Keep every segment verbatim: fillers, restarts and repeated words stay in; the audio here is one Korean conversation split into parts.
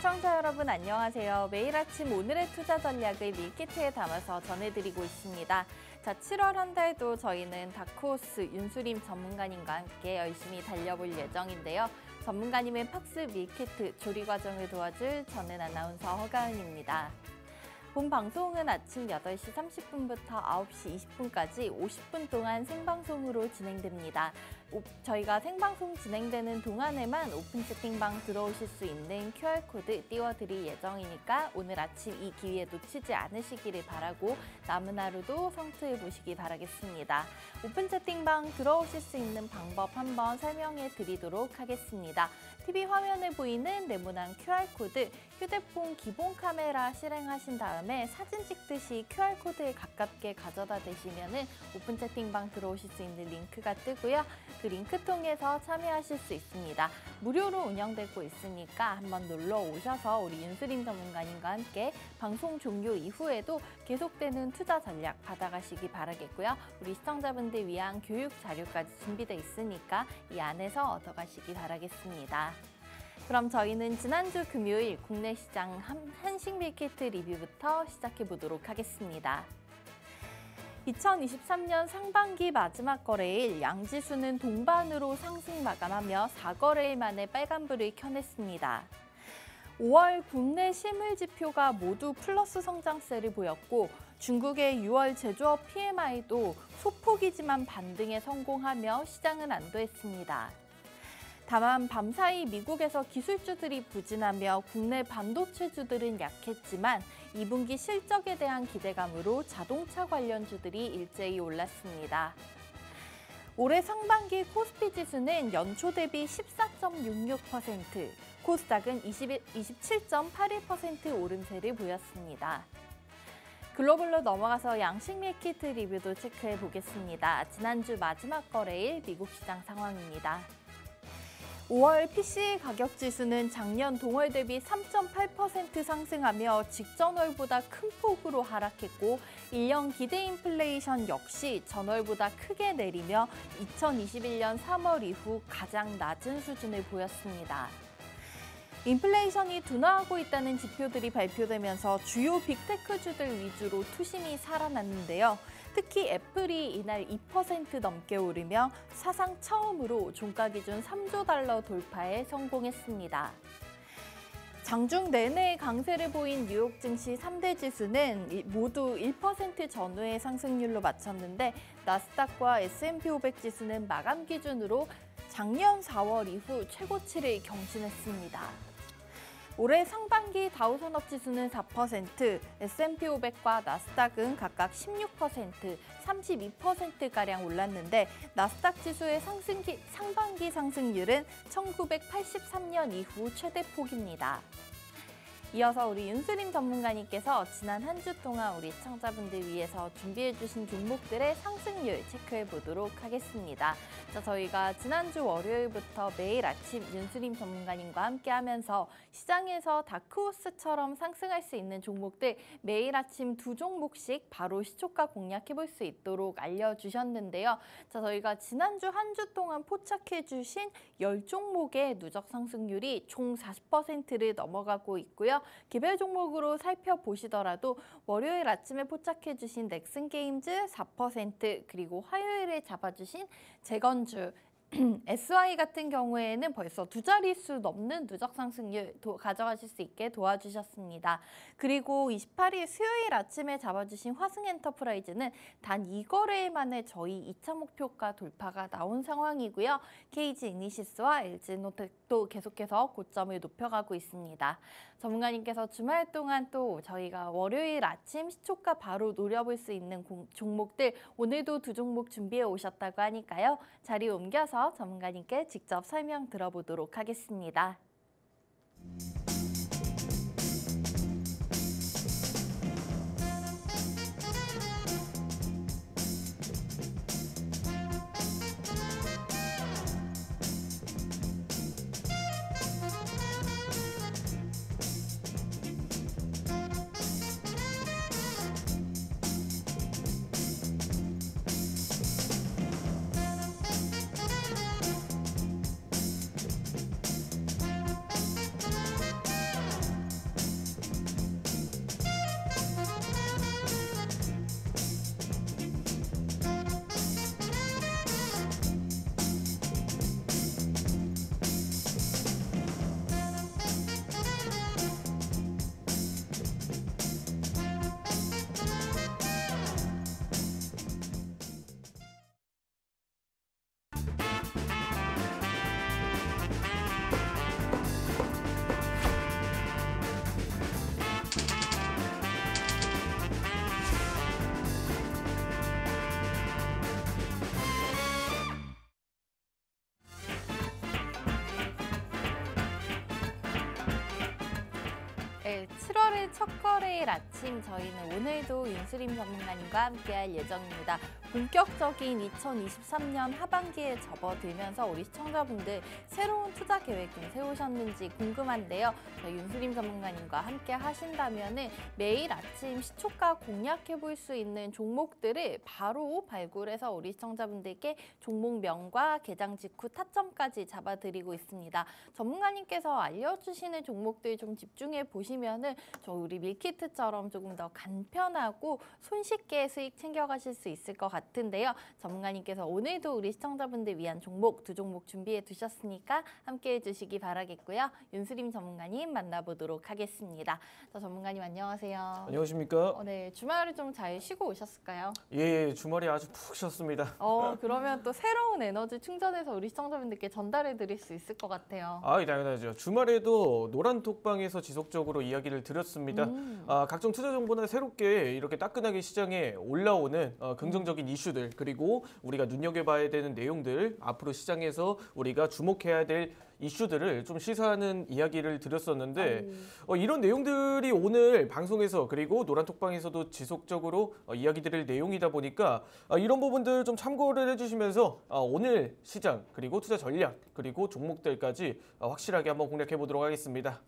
시청자 여러분 안녕하세요. 매일 아침 오늘의 투자 전략을 밀키트에 담아서 전해드리고 있습니다. 자, 칠월 한 달도 저희는 다크호스 윤수림 전문가님과 함께 열심히 달려볼 예정인데요. 전문가님의 팍스 밀키트 조리 과정을 도와줄 저는 아나운서 허가은입니다. 본 방송은 아침 여덟 시 삼십 분부터 아홉 시 이십 분까지 오십 분 동안 생방송으로 진행됩니다. 오, 저희가 생방송 진행되는 동안에만 오픈 채팅방 들어오실 수 있는 큐알코드 띄워드릴 예정이니까 오늘 아침 이 기회 놓치지 않으시기를 바라고 남은 하루도 성투해 보시기 바라겠습니다. 오픈 채팅방 들어오실 수 있는 방법 한번 설명해 드리도록 하겠습니다. 티비 화면에 보이는 네모난 큐알코드, 휴대폰 기본 카메라 실행하신 다음에 사진 찍듯이 큐알코드에 가깝게 가져다 대시면은 오픈 채팅방 들어오실 수 있는 링크가 뜨고요. 그 링크 통해서 참여하실 수 있습니다. 무료로 운영되고 있으니까 한번 놀러 오셔서 우리 윤수림 전문가님과 함께 방송 종료 이후에도 계속되는 투자 전략 받아가시기 바라겠고요. 우리 시청자분들 위한 교육 자료까지 준비되어 있으니까 이 안에서 얻어가시기 바라겠습니다. 그럼 저희는 지난주 금요일 국내 시장 한식 밀키트 리뷰부터 시작해 보도록 하겠습니다. 이천이십삼 년 상반기 마지막 거래일 양지수는 동반으로 상승 마감하며 사 거래일 만에 빨간불을 켜냈습니다. 오월 국내 실물 지표가 모두 플러스 성장세를 보였고 중국의 유월 제조업 피엠아이도 소폭이지만 반등에 성공하며 시장은 안도했습니다. 다만 밤사이 미국에서 기술주들이 부진하며 국내 반도체주들은 약했지만 이 분기 실적에 대한 기대감으로 자동차 관련주들이 일제히 올랐습니다. 올해 상반기 코스피 지수는 연초 대비 십사 점 육육 퍼센트, 코스닥은 이십칠 점 팔일 퍼센트 오름세를 보였습니다. 글로벌로 넘어가서 양식 밀키트 리뷰도 체크해 보겠습니다. 지난주 마지막 거래일 미국 시장 상황입니다. 오월 피씨 가격 지수는 작년 동월 대비 삼 점 팔 퍼센트 상승하며 직전월보다 큰 폭으로 하락했고 일 년 기대 인플레이션 역시 전월보다 크게 내리며 이천이십일 년 삼월 이후 가장 낮은 수준을 보였습니다. 인플레이션이 둔화하고 있다는 지표들이 발표되면서 주요 빅테크주들 위주로 투심이 살아났는데요. 특히 애플이 이날 이 퍼센트 넘게 오르며 사상 처음으로 종가 기준 삼조 달러 돌파에 성공했습니다. 장중 내내 강세를 보인 뉴욕 증시 삼 대 지수는 모두 일 퍼센트 전후의 상승률로 마쳤는데 나스닥과 에스 앤 피 오백 지수는 마감 기준으로 작년 사월 이후 최고치를 경신했습니다. 올해 상반기 다우산업지수는 사 퍼센트, 에스 앤 피 오백과 나스닥은 각각 십육 퍼센트, 삼십이 퍼센트가량 올랐는데 나스닥 지수의 상승기, 상반기 상승률은 천구백팔십삼 년 이후 최대폭입니다. 이어서 우리 윤수림 전문가님께서 지난 한 주 동안 우리 시청자분들 위해서 준비해주신 종목들의 상승률 체크해 보도록 하겠습니다. 자, 저희가 지난주 월요일부터 매일 아침 윤수림 전문가님과 함께 하면서 시장에서 다크호스처럼 상승할 수 있는 종목들 매일 아침 두 종목씩 바로 시초가 공략해 볼 수 있도록 알려주셨는데요. 자, 저희가 지난주 한 주 동안 포착해 주신 열 종목의 누적 상승률이 총 사십 퍼센트를 넘어가고 있고요. 개별 종목으로 살펴보시더라도 월요일 아침에 포착해주신 넥슨게임즈 사 퍼센트 그리고 화요일에 잡아주신 재건주 에스 와이 같은 경우에는 벌써 두 자릿수 넘는 누적 상승률 도, 가져가실 수 있게 도와주셨습니다. 그리고 이십팔 일 수요일 아침에 잡아주신 화승엔터프라이즈는 단 이 거래일 만에 저희 이 차 목표가 돌파가 나온 상황이고요. 케이지 이니시스와 엘지노텍도 계속해서 고점을 높여가고 있습니다. 전문가님께서 주말 동안 또 저희가 월요일 아침 시초가 바로 노려볼 수 있는 공, 종목들 오늘도 두 종목 준비해 오셨다고 하니까요. 자리 옮겨서 전문가님께 직접 설명 들어보도록 하겠습니다. 네, 칠월의 첫 거래일 아침 저희는 오늘도 윤수림 전문가님과 함께할 예정입니다. 본격적인 이천이십삼 년 하반기에 접어들면서 우리 시청자분들 새로운 투자 계획 좀 세우셨는지 궁금한데요. 저희 윤수림 전문가님과 함께 하신다면은 매일 아침 시초가 공략해 볼 수 있는 종목들을 바로 발굴해서 우리 시청자분들께 종목명과 개장 직후 타점까지 잡아드리고 있습니다. 전문가님께서 알려주시는 종목들 좀 집중해 보시면은 저 우리 밀키트처럼 조금 더 간편하고 손쉽게 수익 챙겨가실 수 있을 것 같은데요. 전문가님께서 오늘도 우리 시청자분들 위한 종목 두 종목 준비해 두셨으니까 함께해 주시기 바라겠고요. 윤수림 전문가님 만나보도록 하겠습니다. 자, 전문가님 안녕하세요. 안녕하십니까? 어, 네, 주말을 좀 잘 쉬고 오셨을까요? 예, 주말에 아주 푹 쉬었습니다. 어, 그러면 또 새로운 에너지 충전해서 우리 시청자분들께 전달해 드릴 수 있을 것 같아요. 아, 당연하죠. 주말에도 노란톡방에서 지속적으로 이야기를 드렸습니다. 음. 아, 각종 투자 정보나 새롭게 이렇게 따끈하게 시장에 올라오는 어, 긍정적인 이슈들, 그리고 우리가 눈여겨봐야 되는 내용들, 앞으로 시장에서 우리가 주목해야 될 이슈들을 좀 시사하는 이야기를 드렸었는데 어, 이런 내용들이 오늘 방송에서 그리고 노란톡방에서도 지속적으로 어, 이야기 드릴 내용이다 보니까 어, 이런 부분들 좀 참고를 해주시면서 어, 오늘 시장 그리고 투자 전략 그리고 종목들까지 어, 확실하게 한번 공략해 보도록 하겠습니다.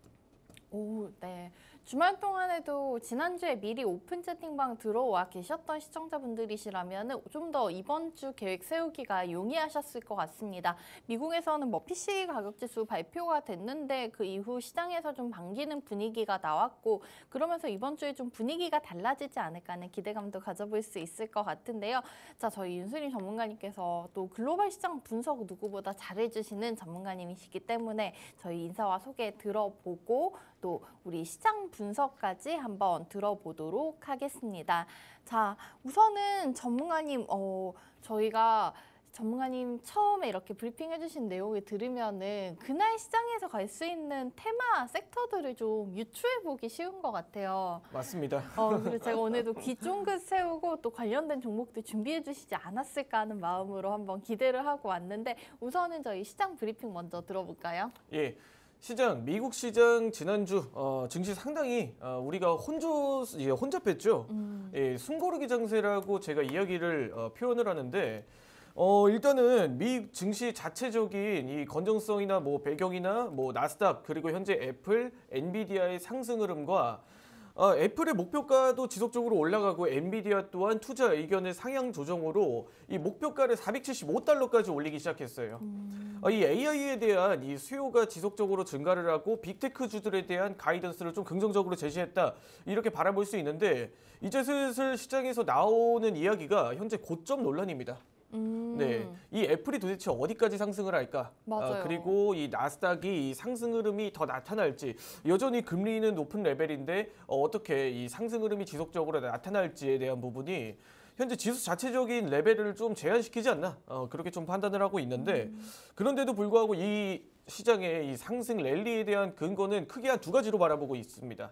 오, 네. 주말 동안에도 지난주에 미리 오픈 채팅방 들어와 계셨던 시청자분들이시라면 좀 더 이번 주 계획 세우기가 용이하셨을 것 같습니다. 미국에서는 뭐 피씨 가격지수 발표가 됐는데 그 이후 시장에서 좀 반기는 분위기가 나왔고 그러면서 이번 주에 좀 분위기가 달라지지 않을까 하는 기대감도 가져볼 수 있을 것 같은데요. 자, 저희 윤수림 전문가님께서 또 글로벌 시장 분석 누구보다 잘해주시는 전문가님이시기 때문에 저희 인사와 소개 들어보고 또 우리 시장 분석까지 한번 들어보도록 하겠습니다. 자, 우선은 전문가님, 어, 저희가 전문가님 처음에 이렇게 브리핑 해주신 내용을 들으면은 그날 시장에서 갈 수 있는 테마 섹터들을 좀 유추해보기 쉬운 것 같아요. 맞습니다. 어, 그래서 제가 오늘도 귀 쫑긋 세우고 또 관련된 종목들 준비해 주시지 않았을까 하는 마음으로 한번 기대를 하고 왔는데 우선은 저희 시장 브리핑 먼저 들어볼까요? 예. 시장, 미국 시장 지난주 어, 증시 상당히 어, 우리가 혼조, 예, 혼잡했죠. 음. 예, 숨고르기 장세라고 제가 이야기를 어, 표현을 하는데 어, 일단은 미 증시 자체적인 이 건전성이나 뭐 배경이나 뭐 나스닥 그리고 현재 애플, 엔비디아의 상승 흐름과 어, 애플의 목표가도 지속적으로 올라가고 엔비디아 또한 투자 의견의 상향 조정으로 이 목표가를 사백칠십오 달러까지 올리기 시작했어요. 음. 어, 이 에이아이에 대한 이 수요가 지속적으로 증가를 하고 빅테크주들에 대한 가이던스를 좀 긍정적으로 제시했다. 이렇게 바라볼 수 있는데 이제 슬슬 시장에서 나오는 이야기가 현재 고점 논란입니다. 음. 네, 이 애플이 도대체 어디까지 상승을 할까? 맞아요. 아, 그리고 이 나스닥이 이 상승 흐름이 더 나타날지 여전히 금리는 높은 레벨인데 어, 어떻게 이 상승 흐름이 지속적으로 나타날지에 대한 부분이 현재 지수 자체적인 레벨을 좀 제한시키지 않나 어, 그렇게 좀 판단을 하고 있는데 음. 그런데도 불구하고 이 시장의 이 상승 랠리에 대한 근거는 크게 한 두 가지로 바라보고 있습니다.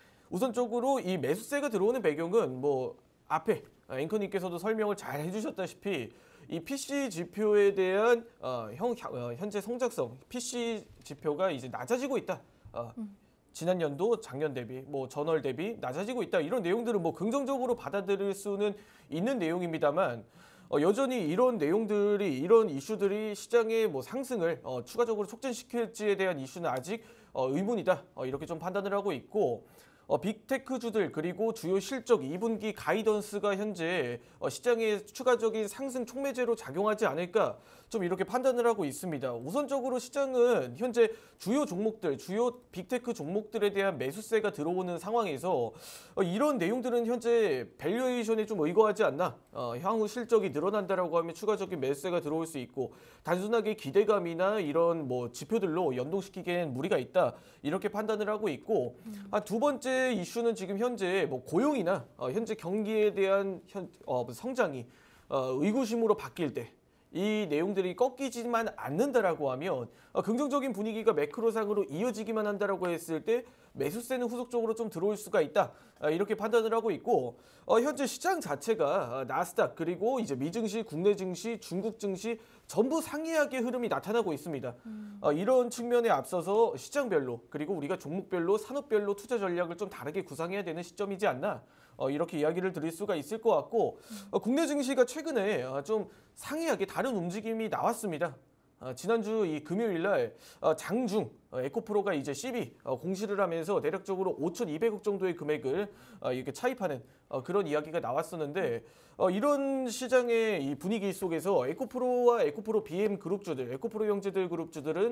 우선적으로 이 매수세가 들어오는 배경은 뭐 앞에 앵커님께서도 설명을 잘 해주셨다시피 이 피씨 지표에 대한 어, 형, 어, 현재 성장성 피씨 지표가 이제 낮아지고 있다. 어, 음. 지난 연도 작년 대비 뭐 전월 대비 낮아지고 있다. 이런 내용들은 뭐 긍정적으로 받아들일 수는 있는 내용입니다만 어, 여전히 이런 내용들이 이런 이슈들이 시장의 뭐 상승을 어, 추가적으로 촉진시킬지에 대한 이슈는 아직 어, 의문이다. 어, 이렇게 좀 판단을 하고 있고. 어, 빅테크주들 그리고 주요 실적 이 분기 가이던스가 현재 어, 시장에 추가적인 상승 촉매제로 작용하지 않을까 좀 이렇게 판단을 하고 있습니다. 우선적으로 시장은 현재 주요 종목들, 주요 빅테크 종목들에 대한 매수세가 들어오는 상황에서 어, 이런 내용들은 현재 밸류에이션에 좀 의거하지 않나. 어, 향후 실적이 늘어난다라고 하면 추가적인 매수세가 들어올 수 있고 단순하게 기대감이나 이런 뭐 지표들로 연동시키기엔 무리가 있다. 이렇게 판단을 하고 있고 음. 아, 두 번째 이슈는 지금 현재 뭐 고용이나 어, 현재 경기에 대한 현, 어, 성장이 어, 의구심으로 바뀔 때 이 내용들이 꺾이지만 않는다라고 하면 어, 긍정적인 분위기가 매크로상으로 이어지기만 한다라고 했을 때 매수세는 후속적으로 좀 들어올 수가 있다. 어, 이렇게 판단을 하고 있고 어, 현재 시장 자체가 어, 나스닥 그리고 이제 미증시, 국내 증시, 중국 증시 전부 상이하게 흐름이 나타나고 있습니다. 음. 어, 이런 측면에 앞서서 시장별로 그리고 우리가 종목별로 산업별로 투자 전략을 좀 다르게 구상해야 되는 시점이지 않나 어, 이렇게 이야기를 드릴 수가 있을 것 같고 어, 국내 증시가 최근에 어, 좀 상이하게 다른 움직임이 나왔습니다. 어, 지난주 이 금요일 날 어, 장중 어, 에코프로가 이제 씨비 어, 공시를 하면서 대략적으로 오천이백억 정도의 금액을 어, 이렇게 차입하는 어, 그런 이야기가 나왔었는데 어, 이런 시장의 이 분위기 속에서 에코프로와 에코프로 비엠 그룹주들, 에코프로 형제들 그룹주들은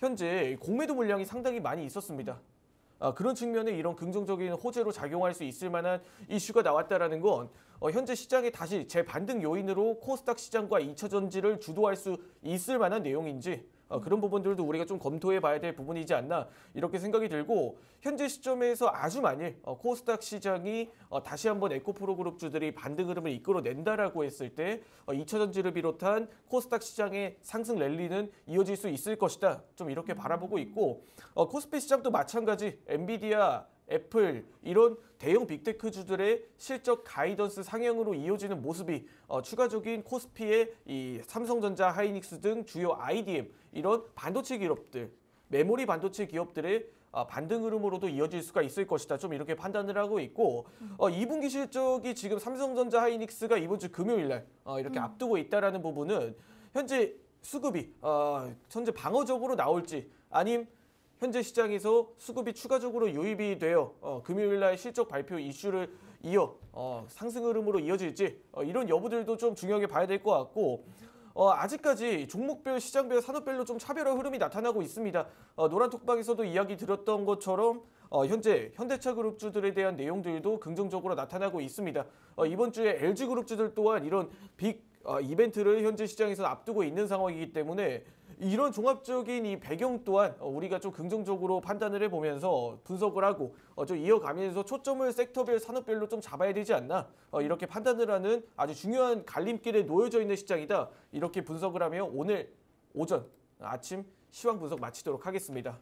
현재 공매도 물량이 상당히 많이 있었습니다. 아, 그런 측면에 이런 긍정적인 호재로 작용할 수 있을 만한 이슈가 나왔다라는 건 어, 현재 시장에 다시 재반등 요인으로 코스닥 시장과 이 차 전지를 주도할 수 있을 만한 내용인지 어, 그런 부분들도 우리가 좀 검토해 봐야 될 부분이지 않나 이렇게 생각이 들고 현재 시점에서 아주 만일 어, 코스닥 시장이 어, 다시 한번 에코프로 그룹주들이 반등 흐름을 이끌어낸다라고 했을 때 어, 이 차 전지를 비롯한 코스닥 시장의 상승 랠리는 이어질 수 있을 것이다. 좀 이렇게 바라보고 있고 어, 코스피 시장도 마찬가지 엔비디아 애플 이런 대형 빅테크주들의 실적 가이던스 상향으로 이어지는 모습이 어, 추가적인 코스피의 이 삼성전자, 하이닉스 등 주요 아이디엠 이런 반도체 기업들, 메모리 반도체 기업들의 어, 반등 흐름으로도 이어질 수가 있을 것이다. 좀 이렇게 판단을 하고 있고 어, 이 분기 실적이 지금 삼성전자, 하이닉스가 이번 주 금요일 날 어, 이렇게 음. 앞두고 있다라는 부분은 현재 수급이 어, 현재 방어적으로 나올지 아님 현재 시장에서 수급이 추가적으로 유입이 되어 어, 금요일 날 실적 발표 이슈를 이어 어, 상승 흐름으로 이어질지 어, 이런 여부들도 좀 중요하게 봐야 될 것 같고 어, 아직까지 종목별, 시장별, 산업별로 좀 차별화 흐름이 나타나고 있습니다. 어, 노란톡방에서도 이야기 드렸던 것처럼 어, 현재 현대차 그룹주들에 대한 내용들도 긍정적으로 나타나고 있습니다. 어, 이번 주에 엘지 그룹주들 또한 이런 빅 어, 이벤트를 현재 시장에서 앞두고 있는 상황이기 때문에 이런 종합적인 이 배경 또한 우리가 좀 긍정적으로 판단을 해보면서 분석을 하고 좀 이어가면서 초점을 섹터별, 산업별로 좀 잡아야 되지 않나 이렇게 판단을 하는 아주 중요한 갈림길에 놓여져 있는 시장이다. 이렇게 분석을 하며 오늘 오전 아침 시황 분석 마치도록 하겠습니다.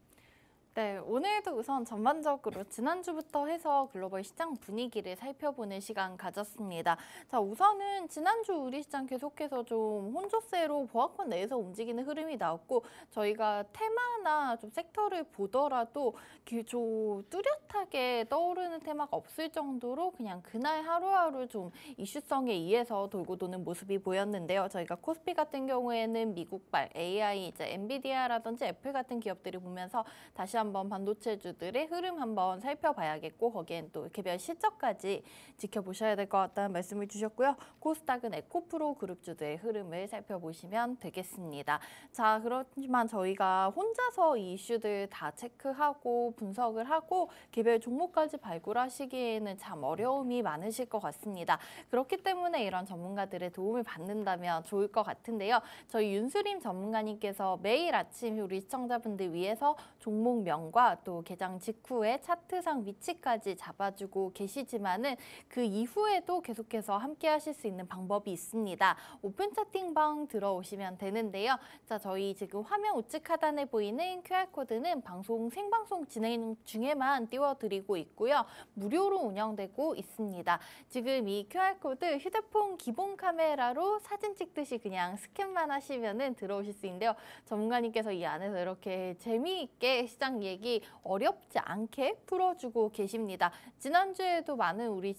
네, 오늘도 우선 전반적으로 지난주부터 해서 글로벌 시장 분위기를 살펴보는 시간 가졌습니다. 자, 우선은 지난주 우리 시장 계속해서 좀 혼조세로 보합권 내에서 움직이는 흐름이 나왔고 저희가 테마나 좀 섹터를 보더라도 좀 뚜렷하게 떠오르는 테마가 없을 정도로 그냥 그날 하루하루 좀 이슈성에 의해서 돌고 도는 모습이 보였는데요. 저희가 코스피 같은 경우에는 미국발 에이아이, 이제 엔비디아라든지 애플 같은 기업들을 보면서 다시 한번 한번 반도체주들의 흐름 한번 살펴봐야겠고 거기엔 또 개별 실적까지 지켜보셔야 될 것 같다는 말씀을 주셨고요. 코스닥은 에코프로 그룹주들의 흐름을 살펴보시면 되겠습니다. 자, 그렇지만 저희가 혼자서 이 이슈들 다 체크하고 분석을 하고 개별 종목까지 발굴하시기에는 참 어려움이 많으실 것 같습니다. 그렇기 때문에 이런 전문가들의 도움을 받는다면 좋을 것 같은데요. 저희 윤수림 전문가님께서 매일 아침 우리 시청자분들 위해서 종목명 또 개장 직후에 차트상 위치까지 잡아주고 계시지만은 그 이후에도 계속해서 함께 하실 수 있는 방법이 있습니다. 오픈 채팅방 들어오시면 되는데요. 자, 저희 지금 화면 우측 하단에 보이는 큐알코드는 방송 생방송 진행 중에만 띄워드리고 있고요. 무료로 운영되고 있습니다. 지금 이 큐알코드 휴대폰 기본 카메라로 사진 찍듯이 그냥 스캔만 하시면은 들어오실 수 있는데요. 전문가님께서 이 안에서 이렇게 재미있게 시장 얘기 어렵지 않게 풀어주고 계십니다. 지난주에도 많은 우리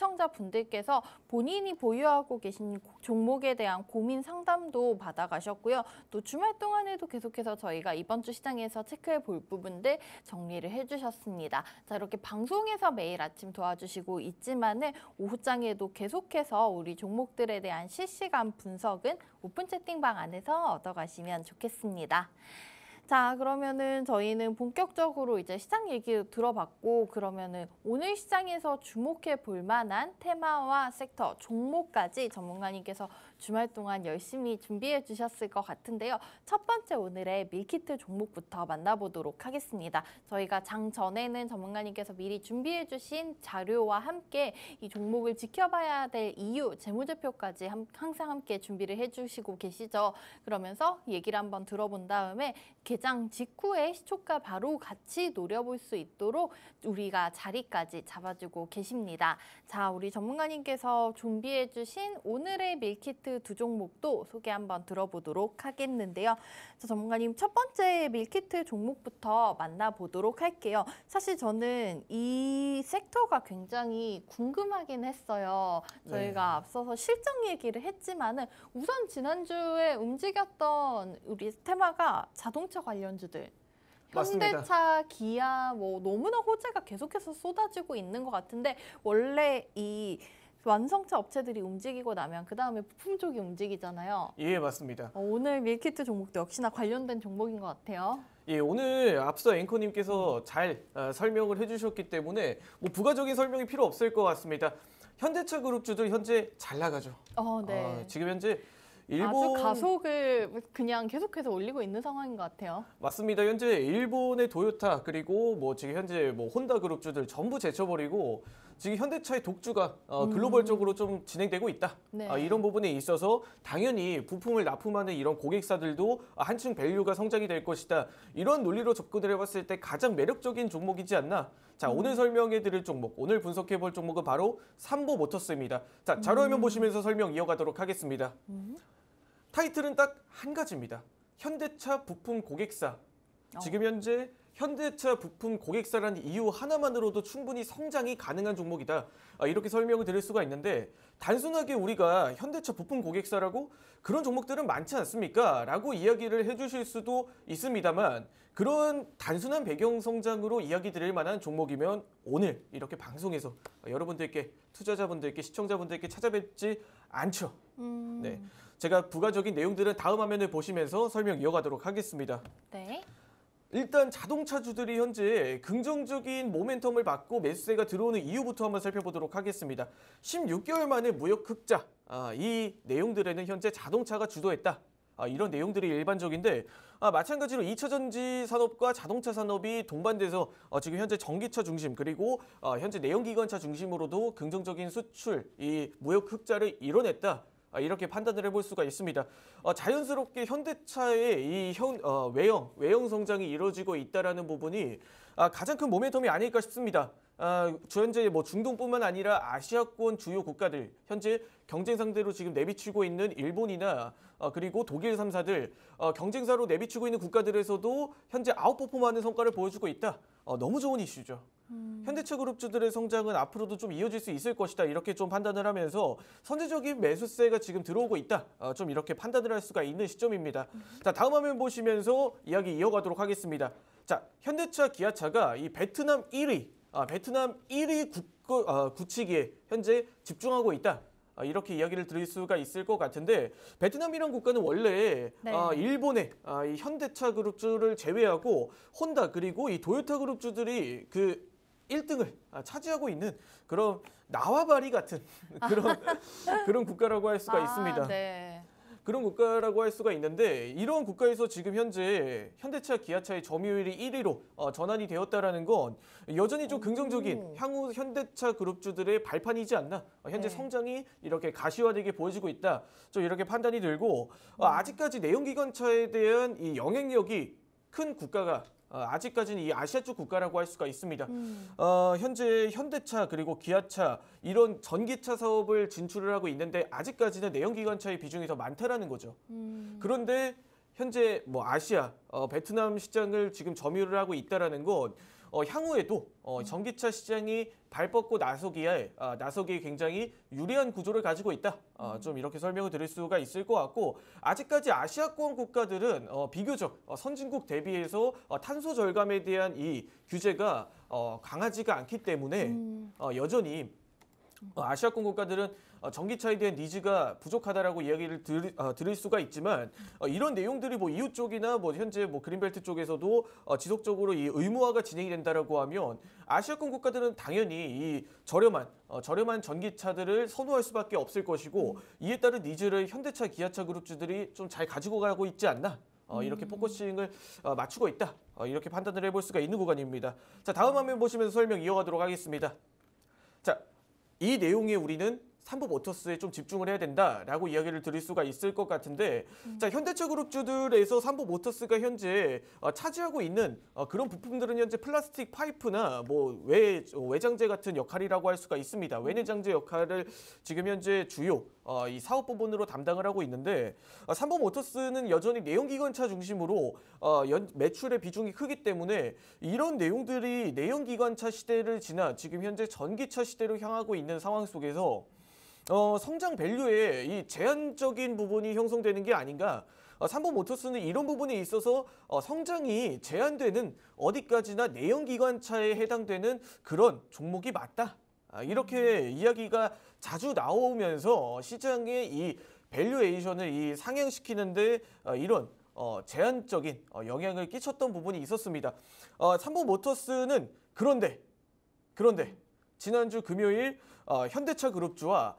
시청자분들께서 본인이 보유하고 계신 종목에 대한 고민 상담도 받아가셨고요. 또 주말 동안에도 계속해서 저희가 이번 주 시장에서 체크해 볼 부분들 정리를 해주셨습니다. 자, 이렇게 방송에서 매일 아침 도와주시고 있지만은 오후장에도 계속해서 우리 종목들에 대한 실시간 분석은 오픈 채팅방 안에서 얻어가시면 좋겠습니다. 자, 그러면은 저희는 본격적으로 이제 시장 얘기 들어봤고 그러면은 오늘 시장에서 주목해 볼 만한 테마와 섹터, 종목까지 전문가님께서 주말 동안 열심히 준비해 주셨을 것 같은데요. 첫 번째 오늘의 밀키트 종목부터 만나보도록 하겠습니다. 저희가 장 전에는 전문가님께서 미리 준비해 주신 자료와 함께 이 종목을 지켜봐야 될 이유, 재무제표까지 항상 함께 준비를 해주시고 계시죠. 그러면서 얘기를 한번 들어본 다음에 개장 직후에 시초가 바로 같이 노려볼 수 있도록 우리가 자리까지 잡아주고 계십니다. 자, 우리 전문가님께서 준비해 주신 오늘의 밀키트 밀키트 두 종목도 소개 한번 들어보도록 하겠는데요. 자, 전문가님 첫 번째 밀키트 종목부터 만나보도록 할게요. 사실 저는 이 섹터가 굉장히 궁금하긴 했어요. 저희가 네. 앞서서 실적 얘기를 했지만은 우선 지난주에 움직였던 우리 테마가 자동차 관련주들. 맞습니다. 현대차, 기아 뭐 너무나 호재가 계속해서 쏟아지고 있는 것 같은데 원래 이 완성차 업체들이 움직이고 나면 그 다음에 부품 쪽이 움직이잖아요. 예, 맞습니다. 어, 오늘 밀키트 종목도 역시나 관련된 종목인 것 같아요. 예, 오늘 앞서 앵커님께서 잘 어, 설명을 해주셨기 때문에 뭐 부가적인 설명이 필요 없을 것 같습니다. 현대차 그룹주들 현재 잘 나가죠. 어, 네. 어, 지금 현재 일본 아주 가속을 그냥 계속해서 올리고 있는 상황인 것 같아요. 맞습니다. 현재 일본의 도요타 그리고 뭐 지금 현재 뭐 혼다 그룹주들 전부 제쳐버리고 지금 현대차의 독주가 어, 글로벌적으로 좀 진행되고 있다. 네. 아, 이런 부분에 있어서 당연히 부품을 납품하는 이런 고객사들도 한층 밸류가 성장이 될 것이다. 이런 논리로 접근을 해봤을 때 가장 매력적인 종목이지 않나. 자, 음. 오늘 설명해드릴 종목, 오늘 분석해볼 종목은 바로 삼보모터스입니다. 자, 자료화면 음. 보시면서 설명 이어가도록 하겠습니다. 음. 타이틀은 딱 한 가지입니다. 현대차 부품 고객사. 지금 현재 현대차 부품 고객사라는 이유 하나만으로도 충분히 성장이 가능한 종목이다. 아, 이렇게 설명을 드릴 수가 있는데 단순하게 우리가 현대차 부품 고객사라고 그런 종목들은 많지 않습니까? 라고 이야기를 해주실 수도 있습니다만 그런 단순한 배경 성장으로 이야기 드릴 만한 종목이면 오늘 이렇게 방송에서 여러분들께 투자자분들께 시청자분들께 찾아뵙지 않죠. 음. 네, 제가 부가적인 내용들은 다음 화면을 보시면서 설명 이어가도록 하겠습니다. 네. 일단 자동차주들이 현재 긍정적인 모멘텀을 받고 매수세가 들어오는 이유부터 한번 살펴보도록 하겠습니다. 십육 개월 만에 무역 흑자, 아, 이 내용들에는 현재 자동차가 주도했다. 아, 이런 내용들이 일반적인데 아, 마찬가지로 이차 전지 산업과 자동차 산업이 동반돼서 어, 지금 현재 전기차 중심 그리고 어, 현재 내연기관차 중심으로도 긍정적인 수출, 이 무역 흑자를 이뤄냈다. 이렇게 판단을 해볼 수가 있습니다. 어, 자연스럽게 현대차의 이 현, 어, 외형, 외형 성장이 이루어지고 있다는 부분이 아, 가장 큰 모멘텀이 아닐까 싶습니다. 아, 현재 뭐 중동뿐만 아니라 아시아권 주요 국가들, 현재 경쟁 상대로 지금 내비치고 있는 일본이나 어, 그리고 독일 삼 사들 어, 경쟁사로 내비치고 있는 국가들에서도 현재 아웃퍼폼하는 성과를 보여주고 있다. 어, 너무 좋은 이슈죠. 음. 현대차 그룹주들의 성장은 앞으로도 좀 이어질 수 있을 것이다. 이렇게 좀 판단을 하면서 선제적인 매수세가 지금 들어오고 있다. 어, 좀 이렇게 판단을 할 수가 있는 시점입니다. 음. 자, 다음 화면 보시면서 이야기 이어가도록 하겠습니다. 자, 현대차, 기아차가 이 베트남 일 위, 아, 베트남 일 위 국, 어, 구치기에 현재 집중하고 있다. 아, 이렇게 이야기를 드릴 수가 있을 것 같은데 베트남이란 국가는 원래 네. 아, 일본의 아, 이 현대차 그룹주를 제외하고 혼다 그리고 이 도요타 그룹주들이 그 일 등을 아, 차지하고 있는 그런 나와바리 같은 그런 그런 국가라고 할 수가 아, 있습니다. 네. 그런 국가라고 할 수가 있는데 이런 국가에서 지금 현재 현대차, 기아차의 점유율이 일 위로 어, 전환이 되었다라는 건 여전히 좀 긍정적인 오. 향후 현대차 그룹주들의 발판이지 않나. 어, 현재 네. 성장이 이렇게 가시화되게 보여지고 있다. 좀 이렇게 판단이 들고 어, 아직까지 내연기관차에 대한 이 영향력이 큰 국가가 어, 아직까지는 이 아시아 쪽 국가라고 할 수가 있습니다. 음. 어, 현재 현대차 그리고 기아차 이런 전기차 사업을 진출을 하고 있는데 아직까지는 내연기관차의 비중이 더 많다라는 거죠. 음. 그런데 현재 뭐 아시아, 어, 베트남 시장을 지금 점유를 하고 있다라는 건 어, 향후에도 어, 전기차 시장이 발뻗고 나서기에 아, 나서기에 굉장히 유리한 구조를 가지고 있다. 어, 좀 이렇게 설명을 드릴 수가 있을 것 같고 아직까지 아시아권 국가들은 어, 비교적 어, 선진국 대비해서 어, 탄소 절감에 대한 이 규제가 어, 강하지가 않기 때문에 음. 어, 여전히 어, 아시아권 국가들은 어, 전기차에 대한 니즈가 부족하다라고 이야기를 들, 어, 들을 수가 있지만 어, 이런 내용들이 뭐 이웃 쪽이나 뭐 현재 뭐 그린벨트 쪽에서도 어, 지속적으로 이 의무화가 진행이 된다라고 하면 아시아권 국가들은 당연히 이 저렴한 어, 저렴한 전기차들을 선호할 수밖에 없을 것이고 이에 따른 니즈를 현대차, 기아차 그룹주들이 좀 잘 가지고 가고 있지 않나. 어, 이렇게 포커싱을 어, 맞추고 있다. 어, 이렇게 판단을 해볼 수가 있는 구간입니다. 자, 다음 화면 보시면서 설명 이어가도록 하겠습니다. 자, 이 내용에 우리는 삼보모터스에 좀 집중을 해야 된다라고 이야기를 드릴 수가 있을 것 같은데 음. 자, 현대차 그룹주들에서 삼보모터스가 현재 어, 차지하고 있는 어, 그런 부품들은 현재 플라스틱 파이프나 뭐 외, 외장재 같은 역할이라고 할 수가 있습니다. 외내장재 역할을 지금 현재 주요 어, 이 사업 부분으로 담당을 하고 있는데 어, 삼보모터스는 여전히 내연기관차 중심으로 어, 연, 매출의 비중이 크기 때문에 이런 내용들이 내연기관차 시대를 지나 지금 현재 전기차 시대로 향하고 있는 상황 속에서 어, 성장 밸류에 이 제한적인 부분이 형성되는 게 아닌가. 어, 삼보모터스는 이런 부분에 있어서 어, 성장이 제한되는 어디까지나 내연기관차에 해당되는 그런 종목이 맞다. 아, 이렇게 이야기가 자주 나오면서 시장의 이 밸류에이션을 이 상향시키는데 어, 이런 어, 제한적인 어, 영향을 끼쳤던 부분이 있었습니다. 어, 삼보모터스는 그런데 그런데 지난주 금요일 어, 현대차 그룹주와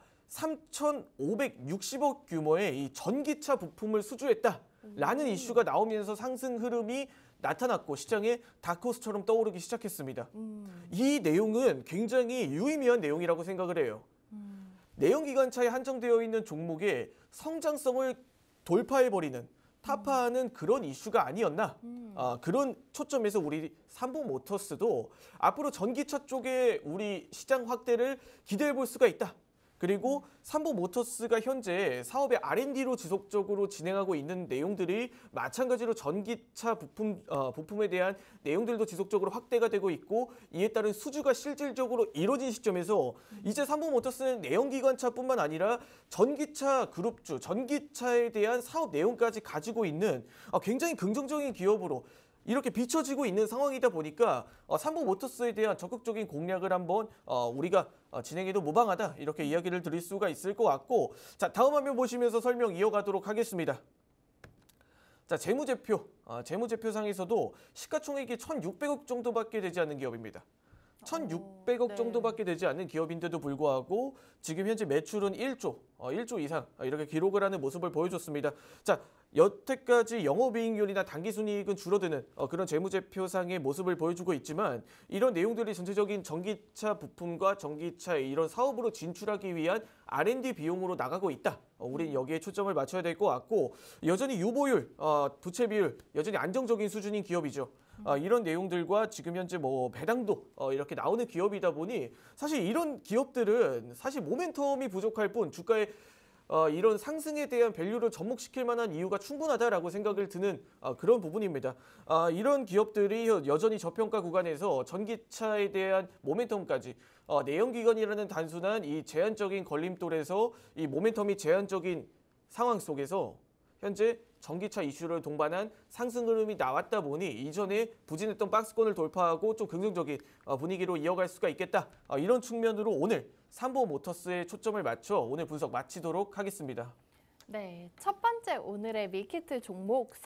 삼천오백육십억 규모의 이 전기차 부품을 수주했다라는 음. 이슈가 나오면서 상승 흐름이 나타났고 시장에 다크호스처럼 떠오르기 시작했습니다. 음. 이 내용은 굉장히 유의미한 내용이라고 생각을 해요. 음. 내연기관차에 한정되어 있는 종목의 성장성을 돌파해버리는 타파하는 그런 이슈가 아니었나. 음. 아, 그런 초점에서 우리 삼보모터스도 앞으로 전기차 쪽에 우리 시장 확대를 기대해 볼 수가 있다. 그리고 삼보모터스가 현재 사업의 알 앤 디로 지속적으로 진행하고 있는 내용들이 마찬가지로 전기차 부품, 어, 부품에 대한 내용들도 지속적으로 확대가 되고 있고 이에 따른 수주가 실질적으로 이루어진 시점에서 이제 삼보모터스는 내연기관차뿐만 아니라 전기차 그룹주, 전기차에 대한 사업 내용까지 가지고 있는 어, 굉장히 긍정적인 기업으로 이렇게 비춰지고 있는 상황이다 보니까 어, 삼보모터스에 대한 적극적인 공략을 한번 어, 우리가 어, 진행해도 무방하다 이렇게 이야기를 드릴 수가 있을 것 같고 자 다음 화면 보시면서 설명 이어가도록 하겠습니다. 자 재무제표, 어, 재무제표상에서도 시가총액이 천육백억 정도밖에 되지 않는 기업입니다. 천육백억 어, 네. 정도밖에 되지 않는 기업인데도 불구하고 지금 현재 매출은 일조, 어, 일조 이상 이렇게 기록을 하는 모습을 보여줬습니다. 자, 여태까지 영업이익률이나 당기순이익은 줄어드는 어, 그런 재무제표상의 모습을 보여주고 있지만 이런 내용들이 전체적인 전기차 부품과 전기차의 이런 사업으로 진출하기 위한 알 앤 디 비용으로 나가고 있다. 어, 우린 여기에 초점을 맞춰야 될 것 같고 여전히 유보율, 어, 부채 비율 여전히 안정적인 수준인 기업이죠. 어, 이런 내용들과 지금 현재 뭐 배당도 어, 이렇게 나오는 기업이다 보니 사실 이런 기업들은 사실 모멘텀이 부족할 뿐 주가의 어, 이런 상승에 대한 밸류를 접목시킬 만한 이유가 충분하다라고 생각을 드는 어, 그런 부분입니다. 어, 이런 기업들이 여전히 저평가 구간에서 전기차에 대한 모멘텀까지 어, 내연기관이라는 단순한 이 제한적인 걸림돌에서 이 모멘텀이 제한적인 상황 속에서 현재 전기차 이슈를 동반한 상승 흐름이 나왔다 보니 이전에 부진했던 박스권을 돌파하고 좀 긍정적인 분위기로 이어갈 수가 있겠다. 이런 측면으로 오늘 삼보모터스에 초점을 맞춰 오늘 분석 마치도록 하겠습니다. 네, 첫 번째 오늘의 밀키트 종목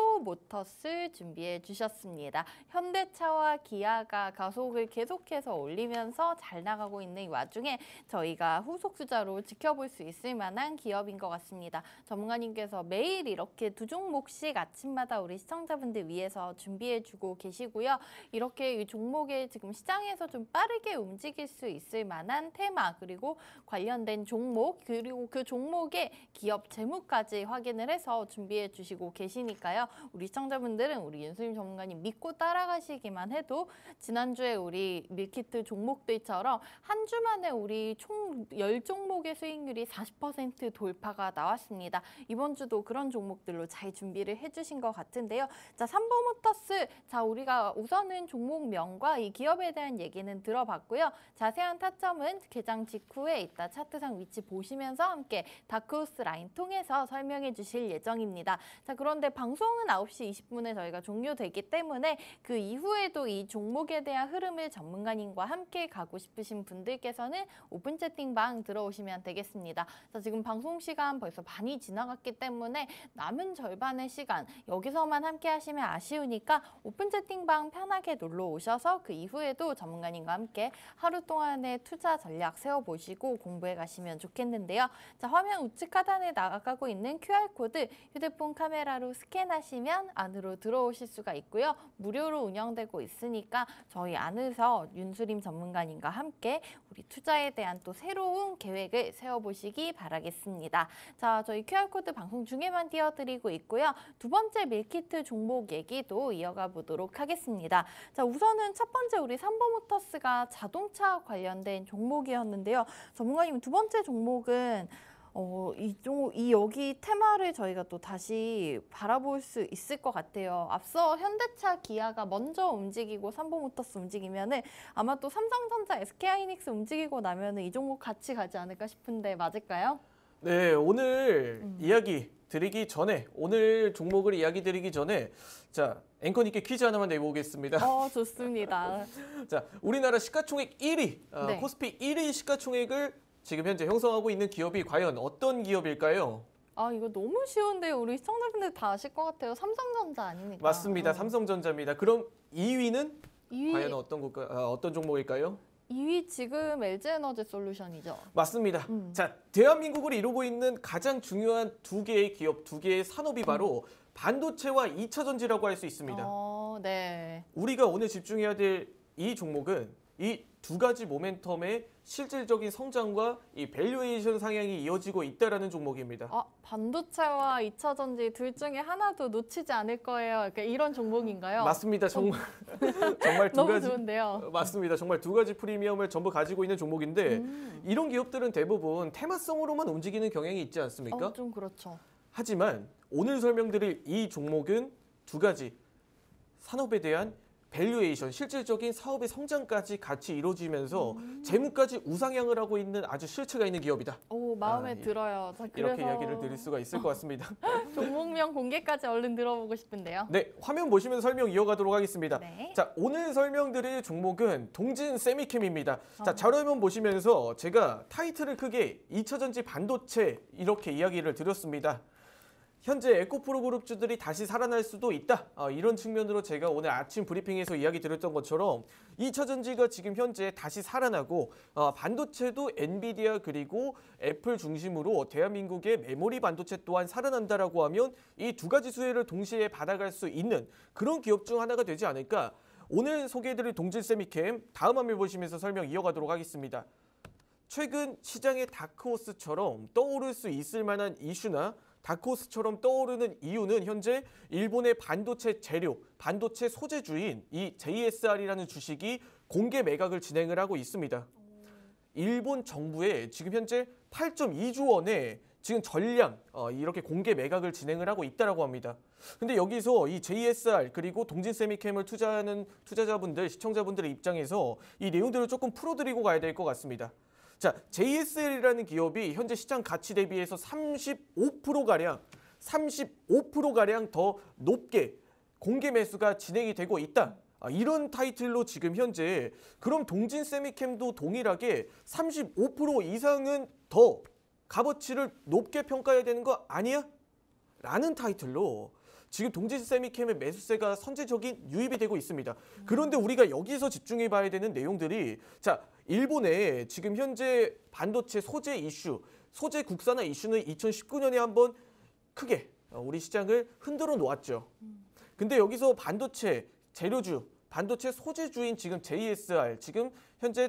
삼보모터스 준비해 주셨습니다. 현대차와 기아가 가속을 계속해서 올리면서 잘 나가고 있는 이 와중에 저희가 후속 투자로 지켜볼 수 있을 만한 기업인 것 같습니다. 전문가님께서 매일 이렇게 두 종목씩 아침마다 우리 시청자분들 위해서 준비해 주고 계시고요. 이렇게 이 종목에 지금 시장에서 좀 빠르게 움직일 수 있을 만한 테마 그리고 관련된 종목 그리고 그 종목의 기업 재무까지 확인을 해서 준비해 주시고 계시니까요. 우리 시청자분들은 우리 윤수림 전문가님 믿고 따라가시기만 해도 지난주에 우리 밀키트 종목들처럼 한 주 만에 우리 총 열 종목의 수익률이 사십 퍼센트 돌파가 나왔습니다. 이번 주도 그런 종목들로 잘 준비를 해주신 것 같은데요. 자, 삼보모터스. 자, 우리가 우선은 종목명과 이 기업에 대한 얘기는 들어봤고요. 자세한 타점은 개장 직후에 이따 차트상 위치 보시면서 함께 다크호스 라인 통해서 설명해 주실 예정입니다. 자, 그런데 방송은 아홉 시 이십 분에 저희가 종료되기 때문에 그 이후에도 이 종목에 대한 흐름을 전문가님과 함께 가고 싶으신 분들께서는 오픈 채팅방 들어오시면 되겠습니다. 자, 지금 방송 시간 벌써 많이 지나갔기 때문에 남은 절반의 시간 여기서만 함께 하시면 아쉬우니까 오픈 채팅방 편하게 놀러 오셔서 그 이후에도 전문가님과 함께 하루 동안의 투자 전략 세워보시고 공부해 가시면 좋겠는데요. 자, 화면 우측 하단에 나가고 있는 큐알코드 휴대폰 카메라로 스캔하시면 안으로 들어오실 수가 있고요. 무료로 운영되고 있으니까 저희 안에서 윤수림 전문가님과 함께 우리 투자에 대한 또 새로운 계획을 세워보시기 바라겠습니다. 자, 저희 큐알코드 방송 중에만 띄워드리고 있고요. 두 번째 밀키트 종목 얘기도 이어가 보도록 하겠습니다. 자, 우선은 첫 번째 우리 삼보모터스가 자동차 관련된 종목이었는데요. 전문가님 두 번째 종목은 어, 이, 종, 이 여기 테마를 저희가 또 다시 바라볼 수 있을 것 같아요. 앞서 현대차, 기아가 먼저 움직이고 삼성모터스 움직이면은 아마 또 삼성전자, 에스케이하이닉스 움직이고 나면은 이 종목 같이 가지 않을까 싶은데 맞을까요? 네, 오늘 음. 이야기 드리기 전에 오늘 종목을 이야기 드리기 전에 자 앵커님께 퀴즈 하나만 내보겠습니다. 어, 좋습니다. 자, 우리나라 시가총액 일 위, 어, 네. 코스피 일 위 시가총액을 지금 현재 형성하고 있는 기업이 과연 어떤 기업일까요? 아, 이거 너무 쉬운데 우리 시청자분들 다 아실 것 같아요. 삼성전자 아닙니까? 맞습니다. 어. 삼성전자입니다. 그럼 이 위는 이 위, 과연 어떤 국가, 아, 어떤 종목일까요? 이 위 지금 엘지에너지 솔루션이죠. 맞습니다. 음. 자, 대한민국을 이루고 있는 가장 중요한 두 개의 기업, 두 개의 산업이 바로 반도체와 이 차 전지라고 할 수 있습니다. 어, 네. 우리가 오늘 집중해야 될 이 종목은 이 두 가지 모멘텀의 실질적인 성장과 이 밸류에이션 상향이 이어지고 있다라는 종목입니다. 아, 반도체와 이 차 전지 둘 중에 하나도 놓치지 않을 거예요. 그러니까 이런 종목인가요? 맞습니다. 정말 정말 두 너무 가지 좋은데요. 맞습니다. 정말 두 가지 프리미엄을 전부 가지고 있는 종목인데 음. 이런 기업들은 대부분 테마성으로만 움직이는 경향이 있지 않습니까? 어, 좀 그렇죠. 하지만 오늘 설명드릴 이 종목은 두 가지 산업에 대한 밸류에이션, 실질적인 사업의 성장까지 같이 이루어지면서 음. 재무까지 우상향을 하고 있는 아주 실체가 있는 기업이다. 오, 마음에 아, 이- 들어요. 자, 이렇게 그래서 이야기를 드릴 수가 있을 것 같습니다. 종목명 공개까지 얼른 들어보고 싶은데요. 네, 화면 보시면 설명 이어가도록 하겠습니다. 네. 자, 오늘 설명드릴 종목은 동진 세미캠입니다. 자, 어. 자료화면 보시면서 제가 타이틀을 크게 이 차 전지 반도체 이렇게 이야기를 드렸습니다. 현재 에코프로 그룹주들이 다시 살아날 수도 있다. 아, 이런 측면으로 제가 오늘 아침 브리핑에서 이야기 드렸던 것처럼 이 차 전지가 지금 현재 다시 살아나고 어, 반도체도 엔비디아 그리고 애플 중심으로 대한민국의 메모리 반도체 또한 살아난다라고 하면 이 두 가지 수혜를 동시에 받아갈 수 있는 그런 기업 중 하나가 되지 않을까. 오늘 소개해드릴 동질세미캠 다음 화면 보시면서 설명 이어가도록 하겠습니다. 최근 시장의 다크호스처럼 떠오를 수 있을 만한 이슈나 다크호스처럼 떠오르는 이유는 현재 일본의 반도체 재료, 반도체 소재주인 이 제이에스알이라는 주식이 공개 매각을 진행을 하고 있습니다. 일본 정부에 지금 현재 팔 점 이 조 원의 지금 전량 어, 이렇게 공개 매각을 진행을 하고 있다라고 합니다. 근데 여기서 이 제이에스알 그리고 동진세미캠을 투자하는 투자자분들, 시청자분들의 입장에서 이 내용들을 조금 풀어드리고 가야 될 것 같습니다. 자, 제이에스알이라는 기업이 현재 시장 가치 대비해서 삼십오 퍼센트가량, 삼십오 퍼센트가량 더 높게 공개 매수가 진행이 되고 있다. 아, 이런 타이틀로 지금 현재 그럼 동진세미캠도 동일하게 삼십오 퍼센트 이상은 더 값어치를 높게 평가해야 되는 거 아니야? 라는 타이틀로 지금 동진세미캠의 매수세가 선제적인 유입이 되고 있습니다. 그런데 우리가 여기서 집중해 봐야 되는 내용들이 자, 일본의 지금 현재 반도체 소재 이슈, 소재 국산화 이슈는 이천십구 년에 한번 크게 우리 시장을 흔들어 놓았죠. 근데 여기서 반도체 재료주, 반도체 소재주인 지금 제이에스알 지금 현재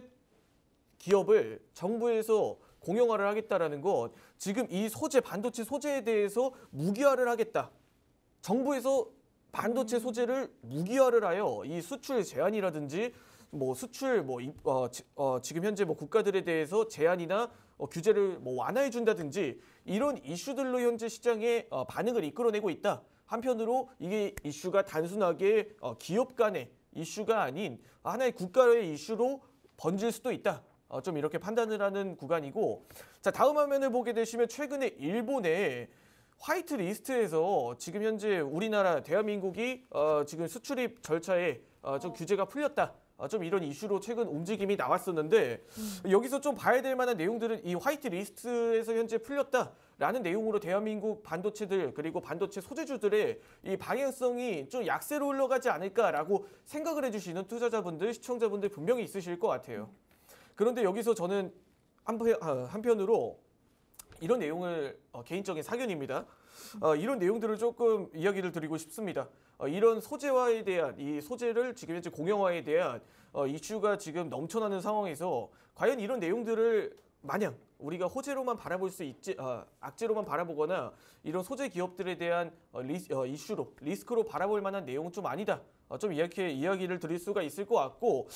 기업을 정부에서 공영화를 하겠다라는 것, 지금 이 소재, 반도체 소재에 대해서 무기화를 하겠다. 정부에서 반도체 소재를 무기화를 하여 이 수출 제한이라든지 뭐 수출 뭐 어, 어, 지금 현재 뭐 국가들에 대해서 제한이나 어, 규제를 뭐 완화해 준다든지 이런 이슈들로 현재 시장에 어, 반응을 이끌어내고 있다. 한편으로 이게 이슈가 단순하게 어, 기업 간의 이슈가 아닌 하나의 국가의 이슈로 번질 수도 있다. 어, 좀 이렇게 판단을 하는 구간이고, 자, 다음 화면을 보게 되시면 최근에 일본의 화이트 리스트에서 지금 현재 우리나라 대한민국이 어, 지금 수출입 절차에 어, 좀 규제가 풀렸다. 어, 좀 이런 이슈로 최근 움직임이 나왔었는데 음. 여기서 좀 봐야 될 만한 내용들은 이 화이트 리스트에서 현재 풀렸다라는 내용으로 대한민국 반도체들 그리고 반도체 소재주들의 이 방향성이 좀 약세로 흘러가지 않을까라고 생각을 해주시는 투자자분들, 시청자분들 분명히 있으실 것 같아요. 그런데 여기서 저는 한편, 한편으로 이런 내용을 어, 개인적인 사견입니다. 어, 이런 내용들을 조금 이야기를 드리고 싶습니다. 어, 이런 소재화에 대한 이 소재를 지금 현재 공영화에 대한 어, 이슈가 지금 넘쳐나는 상황에서 과연 이런 내용들을 마냥 우리가 호재로만 바라볼 수 있지 어, 악재로만 바라보거나 이런 소재 기업들에 대한 어, 리, 어, 이슈로 리스크로 바라볼 만한 내용은 좀 아니다. 어, 좀 이렇게 이야기를 드릴 수가 있을 것 같고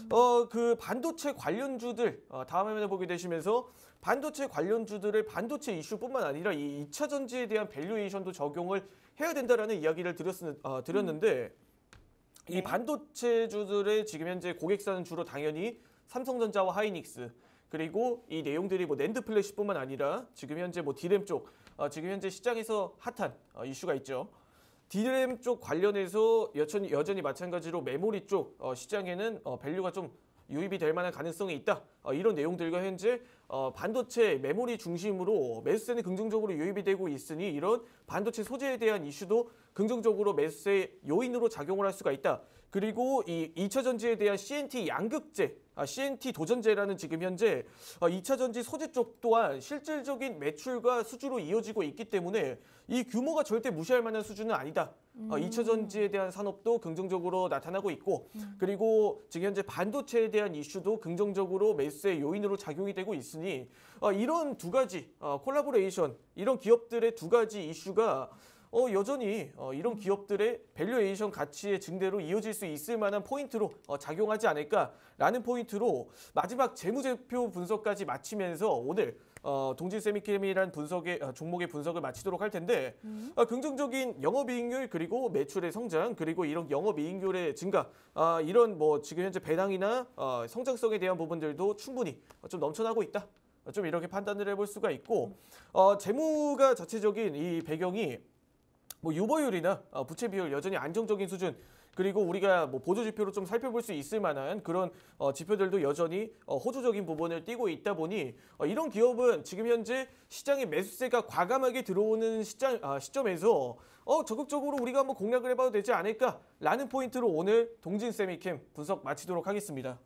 어, 그 반도체 관련주들 어, 다음 화면에 보게 되시면서 반도체 관련주들의 반도체 이슈뿐만 아니라 이 이 차 전지에 대한 밸류에이션도 적용을 해야 된다라는 이야기를 드렸, 어, 드렸는데 이 네. 반도체주들의 지금 현재 고객사는 주로 당연히 삼성전자와 하이닉스 그리고 이 내용들이 뭐 낸드 플래시뿐만 아니라 지금 현재 뭐 디램 쪽 어, 지금 현재 시장에서 핫한 어, 이슈가 있죠. 디램 쪽 관련해서 여전히, 여전히 마찬가지로 메모리 쪽 어, 시장에는 어, 밸류가 좀 유입이 될 만한 가능성이 있다. 어, 이런 내용들과 현재 어, 반도체 메모리 중심으로 매수세는 긍정적으로 유입이 되고 있으니 이런 반도체 소재에 대한 이슈도 긍정적으로 매수세 요인으로 작용을 할 수가 있다. 그리고 이 이 차 전지에 대한 씨엔티 양극재, 아, 씨엔티 도전재라는 지금 현재 어, 이 차 전지 소재 쪽 또한 실질적인 매출과 수주로 이어지고 있기 때문에 이 규모가 절대 무시할 만한 수준은 아니다. 음. 어, 이 차 전지에 대한 산업도 긍정적으로 나타나고 있고 음. 그리고 지금 현재 반도체에 대한 이슈도 긍정적으로 매수세 요인으로 작용이 되고 있으니 어, 이런 두 가지 어, 콜라보레이션, 이런 기업들의 두 가지 이슈가 어, 여전히 어, 이런 기업들의 밸류에이션 가치의 증대로 이어질 수 있을 만한 포인트로 어, 작용하지 않을까라는 포인트로 마지막 재무제표 분석까지 마치면서 오늘 어, 동진세미캠이라는 분석의 어, 종목의 분석을 마치도록 할 텐데 음. 어, 긍정적인 영업이익률 그리고 매출의 성장 그리고 이런 영업이익률의 증가 어, 이런 뭐 지금 현재 배당이나 어, 성장성에 대한 부분들도 충분히 어, 좀 넘쳐나고 있다. 어, 좀 이렇게 판단을 해볼 수가 있고 어, 재무가 자체적인 이 배경이 뭐 유보율이나 어, 부채 비율 여전히 안정적인 수준 그리고 우리가 뭐 보조 지표로 좀 살펴볼 수 있을 만한 그런 어, 지표들도 여전히 어, 호조적인 부분을 띠고 있다 보니 어, 이런 기업은 지금 현재 시장에 매수세가 과감하게 들어오는 시장, 아, 시점에서 어, 적극적으로 우리가 한번 공략을 해봐도 되지 않을까라는 포인트로 오늘 동진세미캠 분석 마치도록 하겠습니다.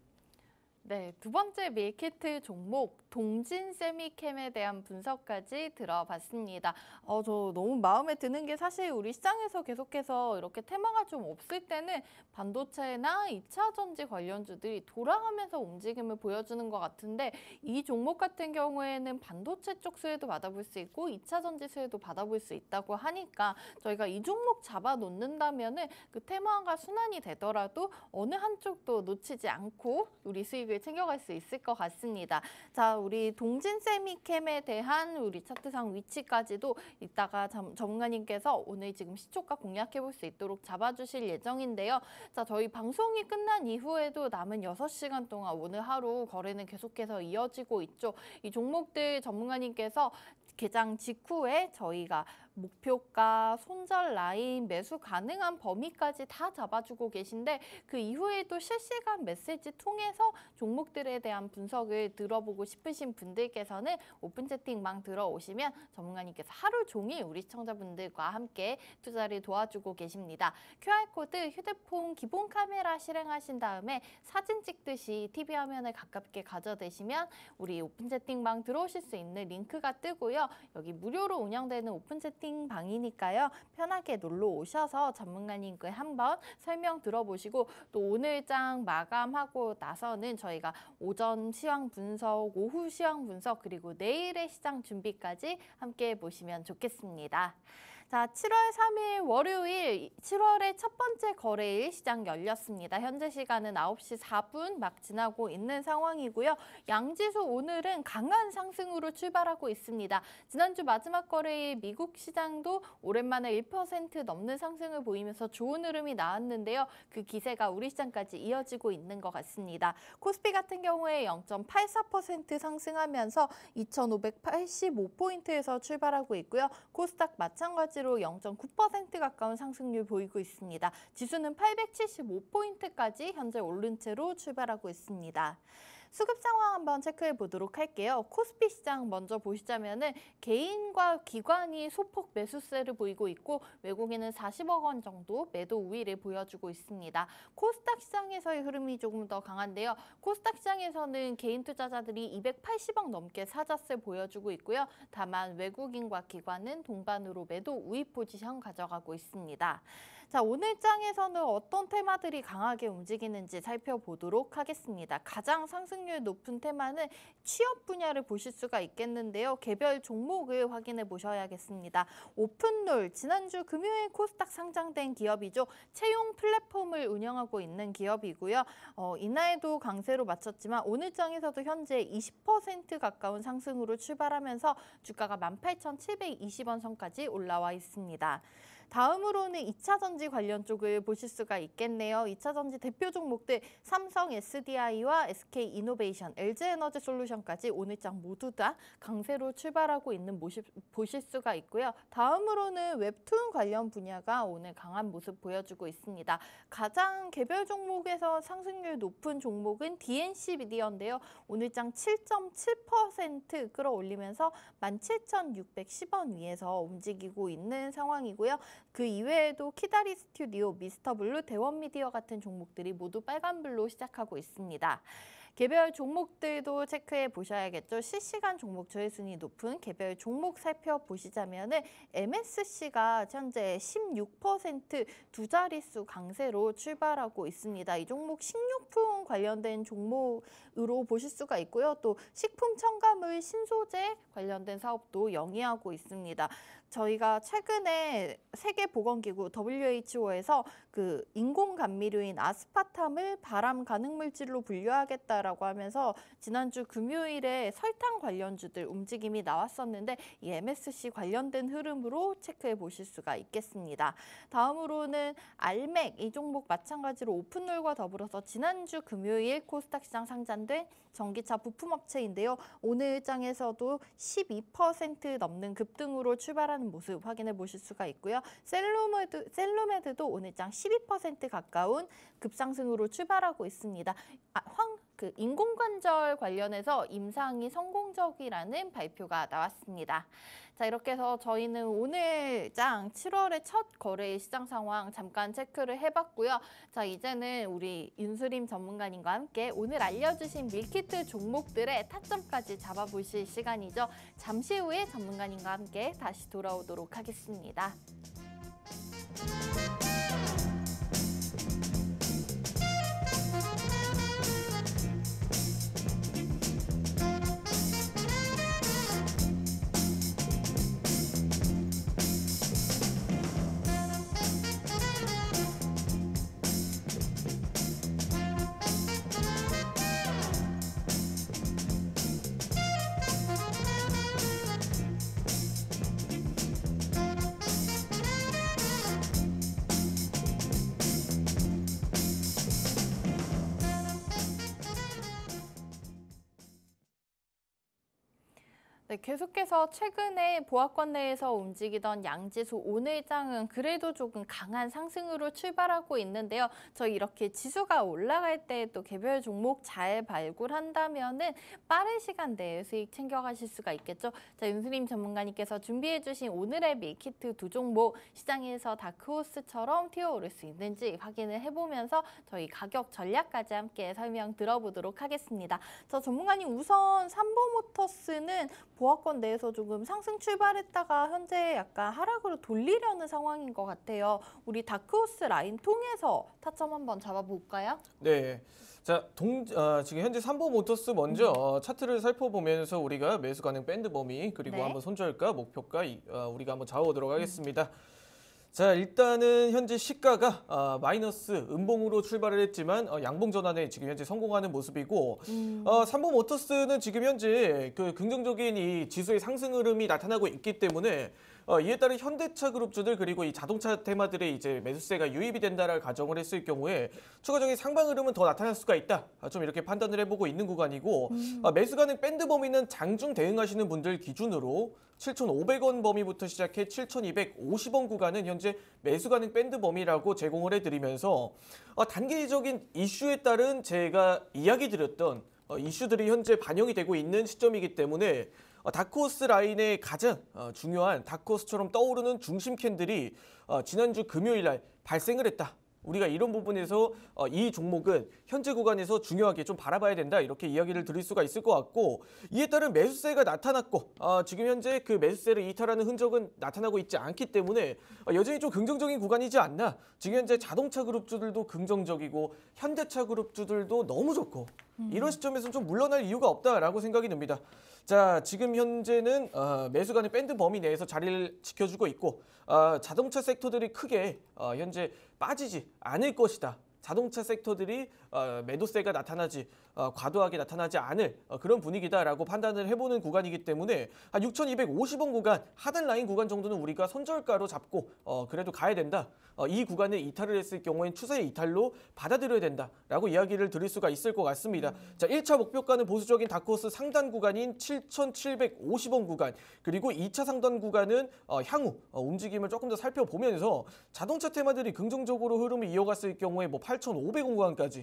네, 두 번째 밀키트 종목 동진세미캠에 대한 분석까지 들어봤습니다. 어, 저 너무 마음에 드는 게 사실 우리 시장에서 계속해서 이렇게 테마가 좀 없을 때는 반도체나 이 차 전지 관련주들이 돌아가면서 움직임을 보여주는 것 같은데 이 종목 같은 경우에는 반도체 쪽 수혜도 받아볼 수 있고 이 차 전지 수혜도 받아볼 수 있다고 하니까 저희가 이 종목 잡아놓는다면은 그 테마가 순환이 되더라도 어느 한쪽도 놓치지 않고 우리 수익을 챙겨갈 수 있을 것 같습니다. 자, 우리 동진세미캠에 대한 우리 차트상 위치까지도 이따가 전문가님께서 오늘 지금 시초가 공략해볼 수 있도록 잡아주실 예정인데요. 자, 저희 방송이 끝난 이후에도 남은 여섯 시간 동안 오늘 하루 거래는 계속해서 이어지고 있죠. 이 종목들 전문가님께서 개장 직후에 저희가 목표가, 손절 라인, 매수 가능한 범위까지 다 잡아주고 계신데 그 이후에도 실시간 메시지 통해서 종목들에 대한 분석을 들어보고 싶으신 분들께서는 오픈 채팅방 들어오시면 전문가님께서 하루 종일 우리 시청자분들과 함께 투자를 도와주고 계십니다. 큐알코드 휴대폰 기본 카메라 실행하신 다음에 사진 찍듯이 티비 화면을 가깝게 가져대시면 우리 오픈 채팅방 들어오실 수 있는 링크가 뜨고요. 여기 무료로 운영되는 오픈 채팅 방이니까요. 편하게 놀러 오셔서 전문가님께 한번 설명 들어보시고 또 오늘장 마감하고 나서는 저희가 오전 시황 분석, 오후 시황 분석 그리고 내일의 시장 준비까지 함께 보시면 좋겠습니다. 자, 칠월 삼일 월요일 칠월의 첫 번째 거래일 시장 열렸습니다. 현재 시간은 아홉 시 사 분 막 지나고 있는 상황이고요. 양지수 오늘은 강한 상승으로 출발하고 있습니다. 지난주 마지막 거래일 미국 시장도 오랜만에 일 퍼센트 넘는 상승을 보이면서 좋은 흐름이 나왔는데요. 그 기세가 우리 시장까지 이어지고 있는 것 같습니다. 코스피 같은 경우에 영 점 팔사 퍼센트 상승하면서 이천오백팔십오 포인트에서 출발하고 있고요. 코스닥 마찬가지로 영 점 구 퍼센트 가까운 상승률 보이고 있습니다. 지수는 팔백칠십오 포인트까지 현재 오른 채로 출발하고 있습니다. 수급 상황 한번 체크해 보도록 할게요. 코스피 시장 먼저 보시자면은 개인과 기관이 소폭 매수세를 보이고 있고 외국인은 사십억 원 정도 매도 우위를 보여주고 있습니다. 코스닥 시장에서의 흐름이 조금 더 강한데요. 코스닥 시장에서는 개인 투자자들이 이백팔십억 넘게 사자세 보여주고 있고요. 다만 외국인과 기관은 동반으로 매도 우위 포지션 가져가고 있습니다. 자, 오늘 장에서는 어떤 테마들이 강하게 움직이는지 살펴보도록 하겠습니다. 가장 상승률 높은 테마는 취업 분야를 보실 수가 있겠는데요. 개별 종목을 확인해 보셔야겠습니다. 오픈롤, 지난주 금요일 코스닥 상장된 기업이죠. 채용 플랫폼을 운영하고 있는 기업이고요. 어, 이날도 강세로 마쳤지만 오늘 장에서도 현재 이십 퍼센트 가까운 상승으로 출발하면서 주가가 만 팔천칠백이십 원 선까지 올라와 있습니다. 다음으로는 이 차 전지 관련 쪽을 보실 수가 있겠네요. 이 차 전지 대표 종목들 삼성 에스디아이와 에스케이이노베이션, 엘지에너지솔루션까지 오늘장 모두 다 강세로 출발하고 있는 모습 보실 수가 있고요. 다음으로는 웹툰 관련 분야가 오늘 강한 모습 보여주고 있습니다. 가장 개별 종목에서 상승률 높은 종목은 디엔씨 미디어인데요. 오늘장 칠 점 칠 퍼센트 끌어올리면서 만 칠천육백십 원 위에서 움직이고 있는 상황이고요. 그 이외에도 키다리 스튜디오, 미스터블루, 대원미디어 같은 종목들이 모두 빨간불로 시작하고 있습니다. 개별 종목들도 체크해 보셔야겠죠. 실시간 종목 조회순위 높은 개별 종목 살펴보시자면은 엠에스씨가 현재 십육 퍼센트 두 자릿수 강세로 출발하고 있습니다. 이 종목 식료품 관련된 종목으로 보실 수가 있고요. 또 식품 첨가물 신소재 관련된 사업도 영위하고 있습니다. 저희가 최근에 세계보건기구 더블유에이치오에서 그 인공감미료인 아스파탐을 발암 가능 물질로 분류하겠다라고 하면서 지난주 금요일에 설탕 관련주들 움직임이 나왔었는데 이 엠에스씨 관련된 흐름으로 체크해 보실 수가 있겠습니다. 다음으로는 알맥, 이 종목 마찬가지로 오픈롤과 더불어서 지난주 금요일 코스닥 시장 상장된 전기차 부품업체인데요. 오늘 장에서도 십이 퍼센트 넘는 급등으로 출발하는 모습 확인해 보실 수가 있고요. 셀로메드, 셀로메드도 오늘 장 십이 퍼센트 가까운 급상승으로 출발하고 있습니다. 아, 황, 그 인공관절 관련해서 임상이 성공적이라는 발표가 나왔습니다. 자, 이렇게 해서 저희는 오늘 장 칠월의 첫 거래일 시장 상황 잠깐 체크를 해봤고요. 자, 이제는 우리 윤수림 전문가님과 함께 오늘 알려주신 밀키트 종목들의 타점까지 잡아보실 시간이죠. 잠시 후에 전문가님과 함께 다시 돌아오도록 하겠습니다. 네, 계속해서 최근에 보합권 내에서 움직이던 양지수 오늘 장은 그래도 조금 강한 상승으로 출발하고 있는데요. 저희 이렇게 지수가 올라갈 때 또 개별 종목 잘 발굴한다면은 빠른 시간 내에 수익 챙겨가실 수가 있겠죠. 자, 윤수림 전문가님께서 준비해주신 오늘의 밀키트 두 종목 시장에서 다크호스처럼 튀어오를 수 있는지 확인을 해보면서 저희 가격 전략까지 함께 설명 들어보도록 하겠습니다. 자, 전문가님 우선 삼보모터스는 보합권 내에서 조금 상승 출발했다가 현재 약간 하락으로 돌리려는 상황인 것 같아요. 우리 다크호스 라인 통해서 타점 한번 잡아볼까요? 네. 자, 동, 어, 지금 현재 삼보모터스 먼저 어, 차트를 살펴보면서 우리가 매수 가능 밴드 범위 그리고 네. 한번 손절가, 목표가 어, 우리가 한번 잡아보도록 하겠습니다. 음. 자, 일단은 현재 시가가 어, 마이너스 음봉으로 출발을 했지만 어, 양봉 전환에 지금 현재 성공하는 모습이고 음. 어, 삼보모터스는 지금 현재 그 긍정적인 이 지수의 상승 흐름이 나타나고 있기 때문에 어, 이에 따른 현대차 그룹주들 그리고 이 자동차 테마들의 이제 매수세가 유입이 된다라는 가정을 했을 경우에 추가적인 상방 흐름은 더 나타날 수가 있다. 아, 좀 이렇게 판단을 해보고 있는 구간이고 음. 아, 매수 가능 밴드 범위는 장중 대응하시는 분들 기준으로 칠천오백 원 범위부터 시작해 칠천이백오십 원 구간은 현재 매수 가능 밴드 범위라고 제공을 해드리면서 어, 단기적인 이슈에 따른 제가 이야기 드렸던 어, 이슈들이 현재 반영이 되고 있는 시점이기 때문에 어, 다크호스 라인의 가장 어, 중요한 다크호스처럼 떠오르는 중심 캔들이 어, 지난주 금요일 날 발생을 했다. 우리가 이런 부분에서 어, 이 종목은 현재 구간에서 중요하게 좀 바라봐야 된다 이렇게 이야기를 드릴 수가 있을 것 같고 이에 따른 매수세가 나타났고 어, 지금 현재 그 매수세를 이탈하는 흔적은 나타나고 있지 않기 때문에 어, 여전히 좀 긍정적인 구간이지 않나. 지금 현재 자동차 그룹주들도 긍정적이고 현대차 그룹주들도 너무 좋고 이런 시점에서는 좀 물러날 이유가 없다라고 생각이 듭니다. 자, 지금 현재는 어, 매수가는 밴드 범위 내에서 자리를 지켜주고 있고 어, 자동차 섹터들이 크게 어, 현재 빠지지 않을 것이다. 자동차 섹터들이 어, 매도세가 나타나지 어, 과도하게 나타나지 않을 어, 그런 분위기다라고 판단을 해보는 구간이기 때문에 한 육천이백오십 원 구간 하단 라인 구간 정도는 우리가 손절가로 잡고 어, 그래도 가야 된다. 어, 이 구간에 이탈을 했을 경우엔 추세 이탈로 받아들여야 된다라고 이야기를 드릴 수가 있을 것 같습니다. 자, 일 차 목표가는 보수적인 다크호스 상단 구간인 칠천칠백오십 원 구간 그리고 이 차 상단 구간은 어, 향후 어, 움직임을 조금 더 살펴보면서 자동차 테마들이 긍정적으로 흐름을 이어갔을 경우에 뭐 팔천오백 원 구간까지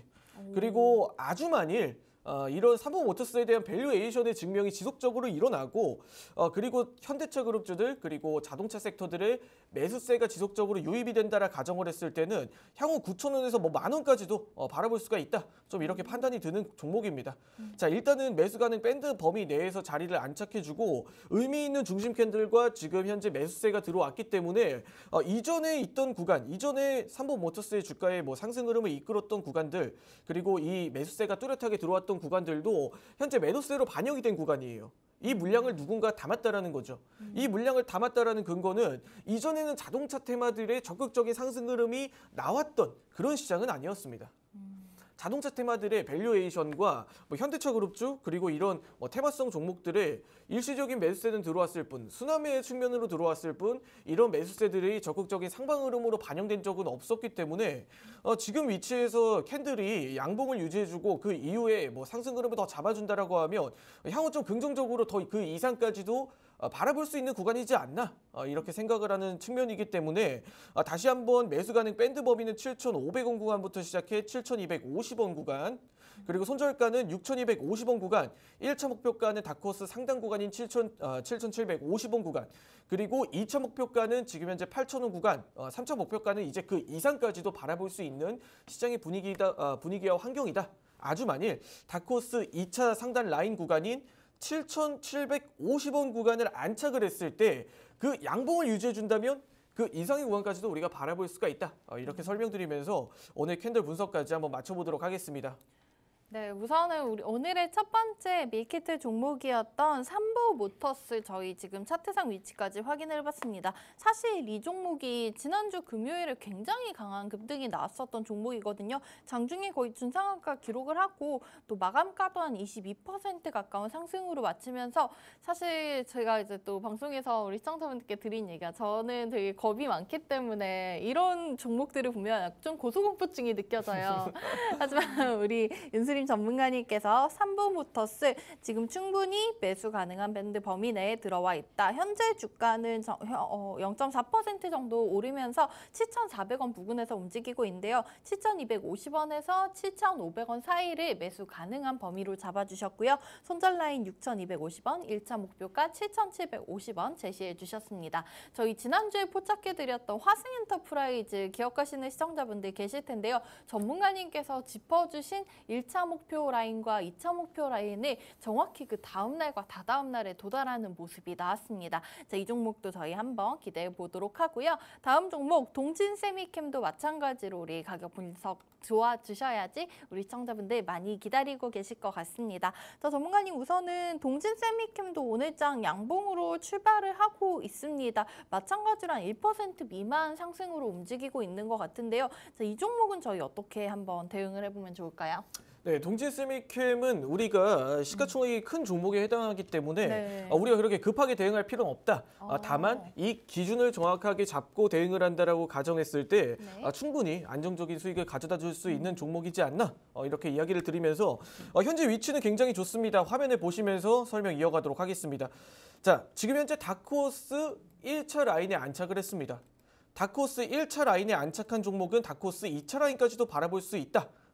그리고 아주 만일 어, 이런 삼성모터스에 대한 밸류에이션의 증명이 지속적으로 일어나고 어, 그리고 현대차 그룹주들 그리고 자동차 섹터들의 매수세가 지속적으로 유입이 된다라 가정을 했을 때는 향후 구천 원에서 뭐 만 원까지도 어, 바라볼 수가 있다. 좀 이렇게 판단이 드는 종목입니다. 음. 자, 일단은 매수가는 밴드 범위 내에서 자리를 안착해주고 의미 있는 중심 캔들과 지금 현재 매수세가 들어왔기 때문에 어, 이전에 있던 구간, 이전에 삼성모터스의 주가의 뭐 상승 흐름을 이끌었던 구간들 그리고 이 매수세가 뚜렷하게 들어왔던 구간들도 현재 매도세로 반영이 된 구간이에요. 이 물량을 누군가 담았다라는 거죠. 음. 이 물량을 담았다라는 근거는 이전에는 자동차 테마들의 적극적인 상승 흐름이 나왔던 그런 시장은 아니었습니다. 음. 자동차 테마들의 밸류에이션과 뭐 현대차 그룹주 그리고 이런 뭐 테마성 종목들의 일시적인 매수세는 들어왔을 뿐 순환매의 측면으로 들어왔을 뿐 이런 매수세들이 적극적인 상방 흐름으로 반영된 적은 없었기 때문에 어, 지금 위치에서 캔들이 양봉을 유지해주고 그 이후에 뭐 상승 흐름을 더 잡아준다라고 하면 향후 좀 긍정적으로 더 그 이상까지도 어, 바라볼 수 있는 구간이지 않나 어, 이렇게 생각을 하는 측면이기 때문에 어, 다시 한번 매수 가능 밴드 범위는 칠천오백 원 구간부터 시작해 칠천이백오십 원 구간 그리고 손절가는 육천이백오십 원 구간 일 차 목표가는 다크호스 상단 구간인 칠천, 어, 칠천칠백오십 원 구간 그리고 이 차 목표가는 지금 현재 팔천 원 구간 어, 삼 차 목표가는 이제 그 이상까지도 바라볼 수 있는 시장의 분위기다, 어, 분위기와 환경이다. 아주 만일 다크호스 이 차 상단 라인 구간인 칠천칠백오십 원 구간을 안착을 했을 때 그 양봉을 유지해 준다면 그 이상의 구간까지도 우리가 바라볼 수가 있다. 이렇게 설명드리면서 오늘 캔들 분석까지 한번 맞춰보도록 하겠습니다. 네, 우선은 우리 오늘의 첫 번째 밀키트 종목이었던 삼보모터스 저희 지금 차트상 위치까지 확인을 해봤습니다. 사실 이 종목이 지난주 금요일에 굉장히 강한 급등이 나왔었던 종목이거든요. 장중에 거의 준상한가 기록을 하고 또 마감가도 한 이십이 퍼센트 가까운 상승으로 마치면서 사실 제가 이제 또 방송에서 우리 시청자분들께 드린 얘기가 저는 되게 겁이 많기 때문에 이런 종목들을 보면 좀 고소공포증이 느껴져요. 하지만 우리 윤수리 전문가님께서 삼보모터스 지금 충분히 매수 가능한 밴드 범위 내에 들어와 있다. 현재 주가는 영 점 사 퍼센트 정도 오르면서 칠천사백 원 부근에서 움직이고 있는데요. 칠천이백오십 원에서 칠천오백 원 사이를 매수 가능한 범위로 잡아주셨고요. 손절 라인 육천이백오십 원, 일 차 목표가 칠천칠백오십 원 제시해 주셨습니다. 저희 지난주에 포착해드렸던 화승엔터프라이즈 기억하시는 시청자분들 계실 텐데요. 전문가님께서 짚어주신 일 차 목표 라인과 이 차 목표 라인을 정확히 그 다음 날과 다다음 날에 도달하는 모습이 나왔습니다. 자, 이 종목도 저희 한번 기대해 보도록 하고요. 다음 종목 동진 세미캠도 마찬가지로 우리 가격 분석 도와주셔야지 우리 시청자분들 많이 기다리고 계실 것 같습니다. 자, 전문가님 우선은 동진 세미캠도 오늘장 양봉으로 출발을 하고 있습니다. 마찬가지로 한 일 퍼센트 미만 상승으로 움직이고 있는 것 같은데요. 자, 이 종목은 저희 어떻게 한번 대응을 해보면 좋을까요? 네, 동진 세미캠은 우리가 시가총액이 큰 종목에 해당하기 때문에 네. 우리가 그렇게 급하게 대응할 필요는 없다. 어. 다만 이 기준을 정확하게 잡고 대응을 한다라고 가정했을 때 네. 충분히 안정적인 수익을 가져다 줄 수 있는 종목이지 않나 이렇게 이야기를 드리면서 현재 위치는 굉장히 좋습니다. 화면에 보시면서 설명 이어가도록 하겠습니다. 자, 지금 현재 다크호스 일 차 라인에 안착을 했습니다. 다크호스 일 차 라인에 안착한 종목은 다크호스 이 차 라인까지도 바라볼 수 있다.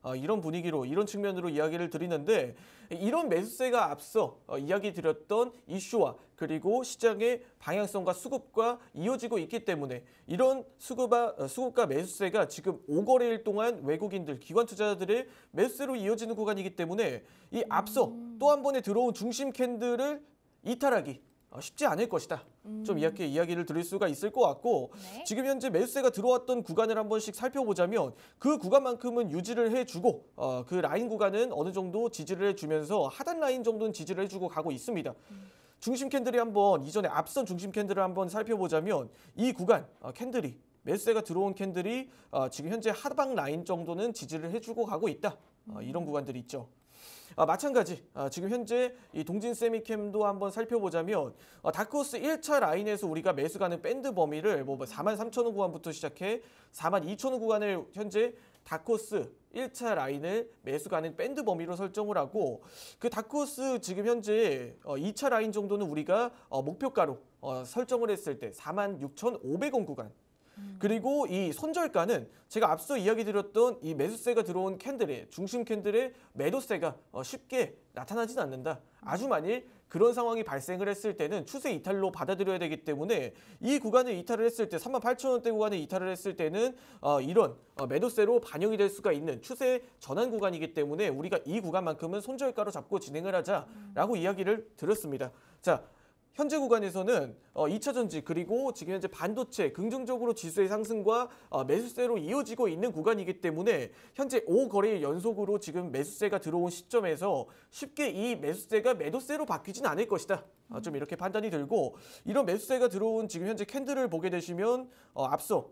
어, 이런 분위기로 이런 측면으로 이야기를 드리는데 이런 매수세가 앞서 어, 이야기 드렸던 이슈와 그리고 시장의 방향성과 수급과 이어지고 있기 때문에 이런 수급과, 어, 수급과 매수세가 지금 오 거래일 동안 외국인들, 기관 투자자들의 매수세로 이어지는 구간이기 때문에 이 앞서 음. 또 한 번에 들어온 중심 캔들을 이탈하기 어, 쉽지 않을 것이다. 음. 좀 이렇게 이야기를 드릴 수가 있을 것 같고 네. 지금 현재 매수세가 들어왔던 구간을 한 번씩 살펴보자면 그 구간만큼은 유지를 해주고 어, 그 라인 구간은 어느 정도 지지를 해주면서 하단 라인 정도는 지지를 해주고 가고 있습니다. 음. 중심 캔들이 한번 이전에 앞선 중심 캔들을 한번 살펴보자면 이 구간 어, 캔들이 매수세가 들어온 캔들이 어, 지금 현재 하방 라인 정도는 지지를 해주고 가고 있다. 어, 이런 구간들이 있죠. 아, 마찬가지 아, 지금 현재 이 동진 세미캠도 한번 살펴보자면 아, 다크호스 일 차 라인에서 우리가 매수 가는 밴드 범위를 뭐 사만 삼천 원 구간부터 시작해 사만 이천 원 구간을 현재 다크호스 일 차 라인을 매수 가는 밴드 범위로 설정을 하고 그 다크호스 지금 현재 어, 이 차 라인 정도는 우리가 어, 목표가로 어, 설정을 했을 때 사만 육천 오백 원 구간 그리고 이 손절가는 제가 앞서 이야기 드렸던 이 매수세가 들어온 캔들의 중심 캔들의 매도세가 쉽게 나타나진 않는다. 아주 만일 그런 상황이 발생을 했을 때는 추세 이탈로 받아들여야 되기 때문에 이 구간을 이탈을 했을 때 사만 팔천 원대 구간을 이탈을 했을 때는 이런 매도세로 반영이 될 수가 있는 추세 전환 구간이기 때문에 우리가 이 구간만큼은 손절가로 잡고 진행을 하자라고 이야기를 드렸습니다. 자. 현재 구간에서는 이 차 전지 그리고 지금 현재 반도체 긍정적으로 지수의 상승과 매수세로 이어지고 있는 구간이기 때문에 현재 오 거래일 연속으로 지금 매수세가 들어온 시점에서 쉽게 이 매수세가 매도세로 바뀌진 않을 것이다. 좀 이렇게 판단이 들고 이런 매수세가 들어온 지금 현재 캔들을 보게 되시면 앞서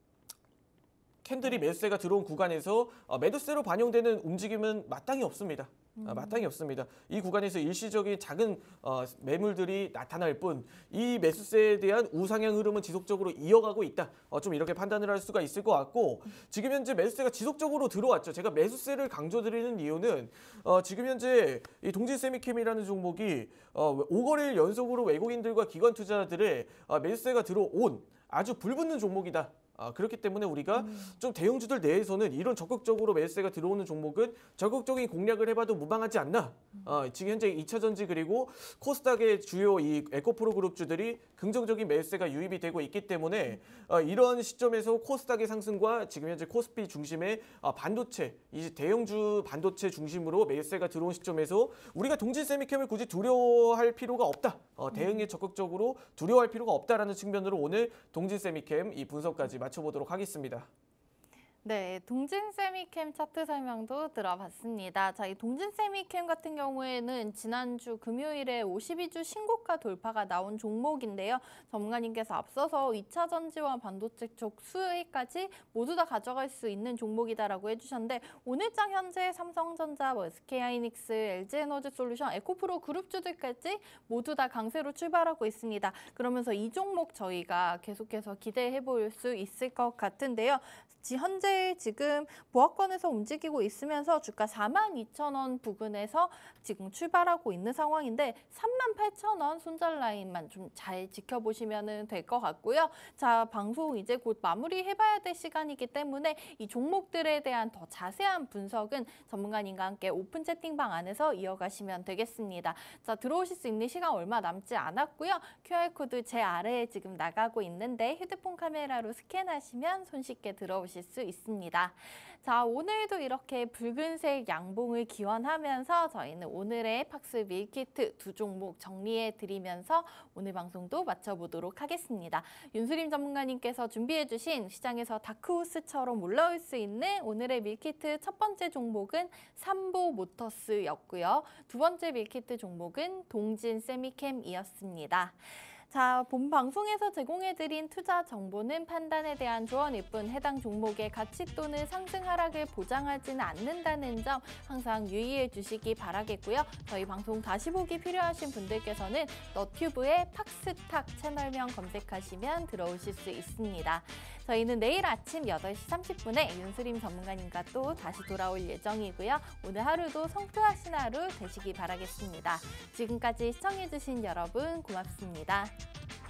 캔들이 매수세가 들어온 구간에서 매도세로 반영되는 움직임은 마땅히 없습니다. 음. 마땅히 없습니다. 이 구간에서 일시적인 작은 어, 매물들이 나타날 뿐 이 매수세에 대한 우상향 흐름은 지속적으로 이어가고 있다. 어, 좀 이렇게 판단을 할 수가 있을 것 같고 지금 현재 매수세가 지속적으로 들어왔죠. 제가 매수세를 강조드리는 이유는 어, 지금 현재 이 동진세미캠이라는 종목이 어, 오 거래일 연속으로 외국인들과 기관 투자자들의 어, 매수세가 들어온 아주 불붙는 종목이다. 아, 그렇기 때문에 우리가 음. 좀 대형주들 내에서는 이런 적극적으로 매수세가 들어오는 종목은 적극적인 공략을 해봐도 무방하지 않나. 아, 지금 현재 이 차 전지 그리고 코스닥의 주요 이 에코프로 그룹주들이 긍정적인 매수세가 유입이 되고 있기 때문에 아, 이런 시점에서 코스닥의 상승과 지금 현재 코스피 중심의 아, 반도체, 이제 대형주 반도체 중심으로 매수세가 들어온 시점에서 우리가 동진세미캠을 굳이 두려워할 필요가 없다. 어, 대응에 적극적으로 두려워할 필요가 없다라는 측면으로 오늘 동진세미캠 이 분석까지 맞춰보도록 하겠습니다. 네, 동진세미캠 차트 설명도 들어봤습니다. 자, 이 동진세미캠 같은 경우에는 지난주 금요일에 오십이 주 신고가 돌파가 나온 종목인데요. 전문가님께서 앞서서 이 차 전지와 반도체 쪽 수혜까지 모두 다 가져갈 수 있는 종목이다라고 해주셨는데 오늘장 현재 삼성전자, 뭐 에스케이하이닉스, 엘지에너지솔루션, 에코프로 그룹주들까지 모두 다 강세로 출발하고 있습니다. 그러면서 이 종목 저희가 계속해서 기대해 볼 수 있을 것 같은데요. 현재 지금 보합권에서 움직이고 있으면서 주가 사만 이천 원 부근에서 지금 출발하고 있는 상황인데 삼만 팔천 원 손절 라인만 좀 잘 지켜보시면 될 것 같고요. 자, 방송 이제 곧 마무리해봐야 될 시간이기 때문에 이 종목들에 대한 더 자세한 분석은 전문가님과 함께 오픈 채팅방 안에서 이어가시면 되겠습니다. 자, 들어오실 수 있는 시간 얼마 남지 않았고요. 큐알코드 제 아래에 지금 나가고 있는데 휴대폰 카메라로 스캔하시면 손쉽게 들어오실 수 있습니다. 자, 오늘도 이렇게 붉은색 양봉을 기원하면서 저희는 오늘의 팍스 밀키트 두 종목 정리해드리면서 오늘 방송도 마쳐보도록 하겠습니다. 윤수림 전문가님께서 준비해주신 시장에서 다크호스처럼 올라올 수 있는 오늘의 밀키트 첫 번째 종목은 삼보모터스였고요. 두 번째 밀키트 종목은 동진세미캠이었습니다. 자, 본 방송에서 제공해드린 투자 정보는 판단에 대한 조언일 뿐 해당 종목의 가치 또는 상승 하락을 보장하지는 않는다는 점 항상 유의해 주시기 바라겠고요. 저희 방송 다시 보기 필요하신 분들께서는 너튜브에 팍스탁 채널명 검색하시면 들어오실 수 있습니다. 저희는 내일 아침 여덟 시 삼십 분에 윤수림 전문가님과 또 다시 돌아올 예정이고요. 오늘 하루도 성투하신 하루 되시기 바라겠습니다. 지금까지 시청해주신 여러분 고맙습니다.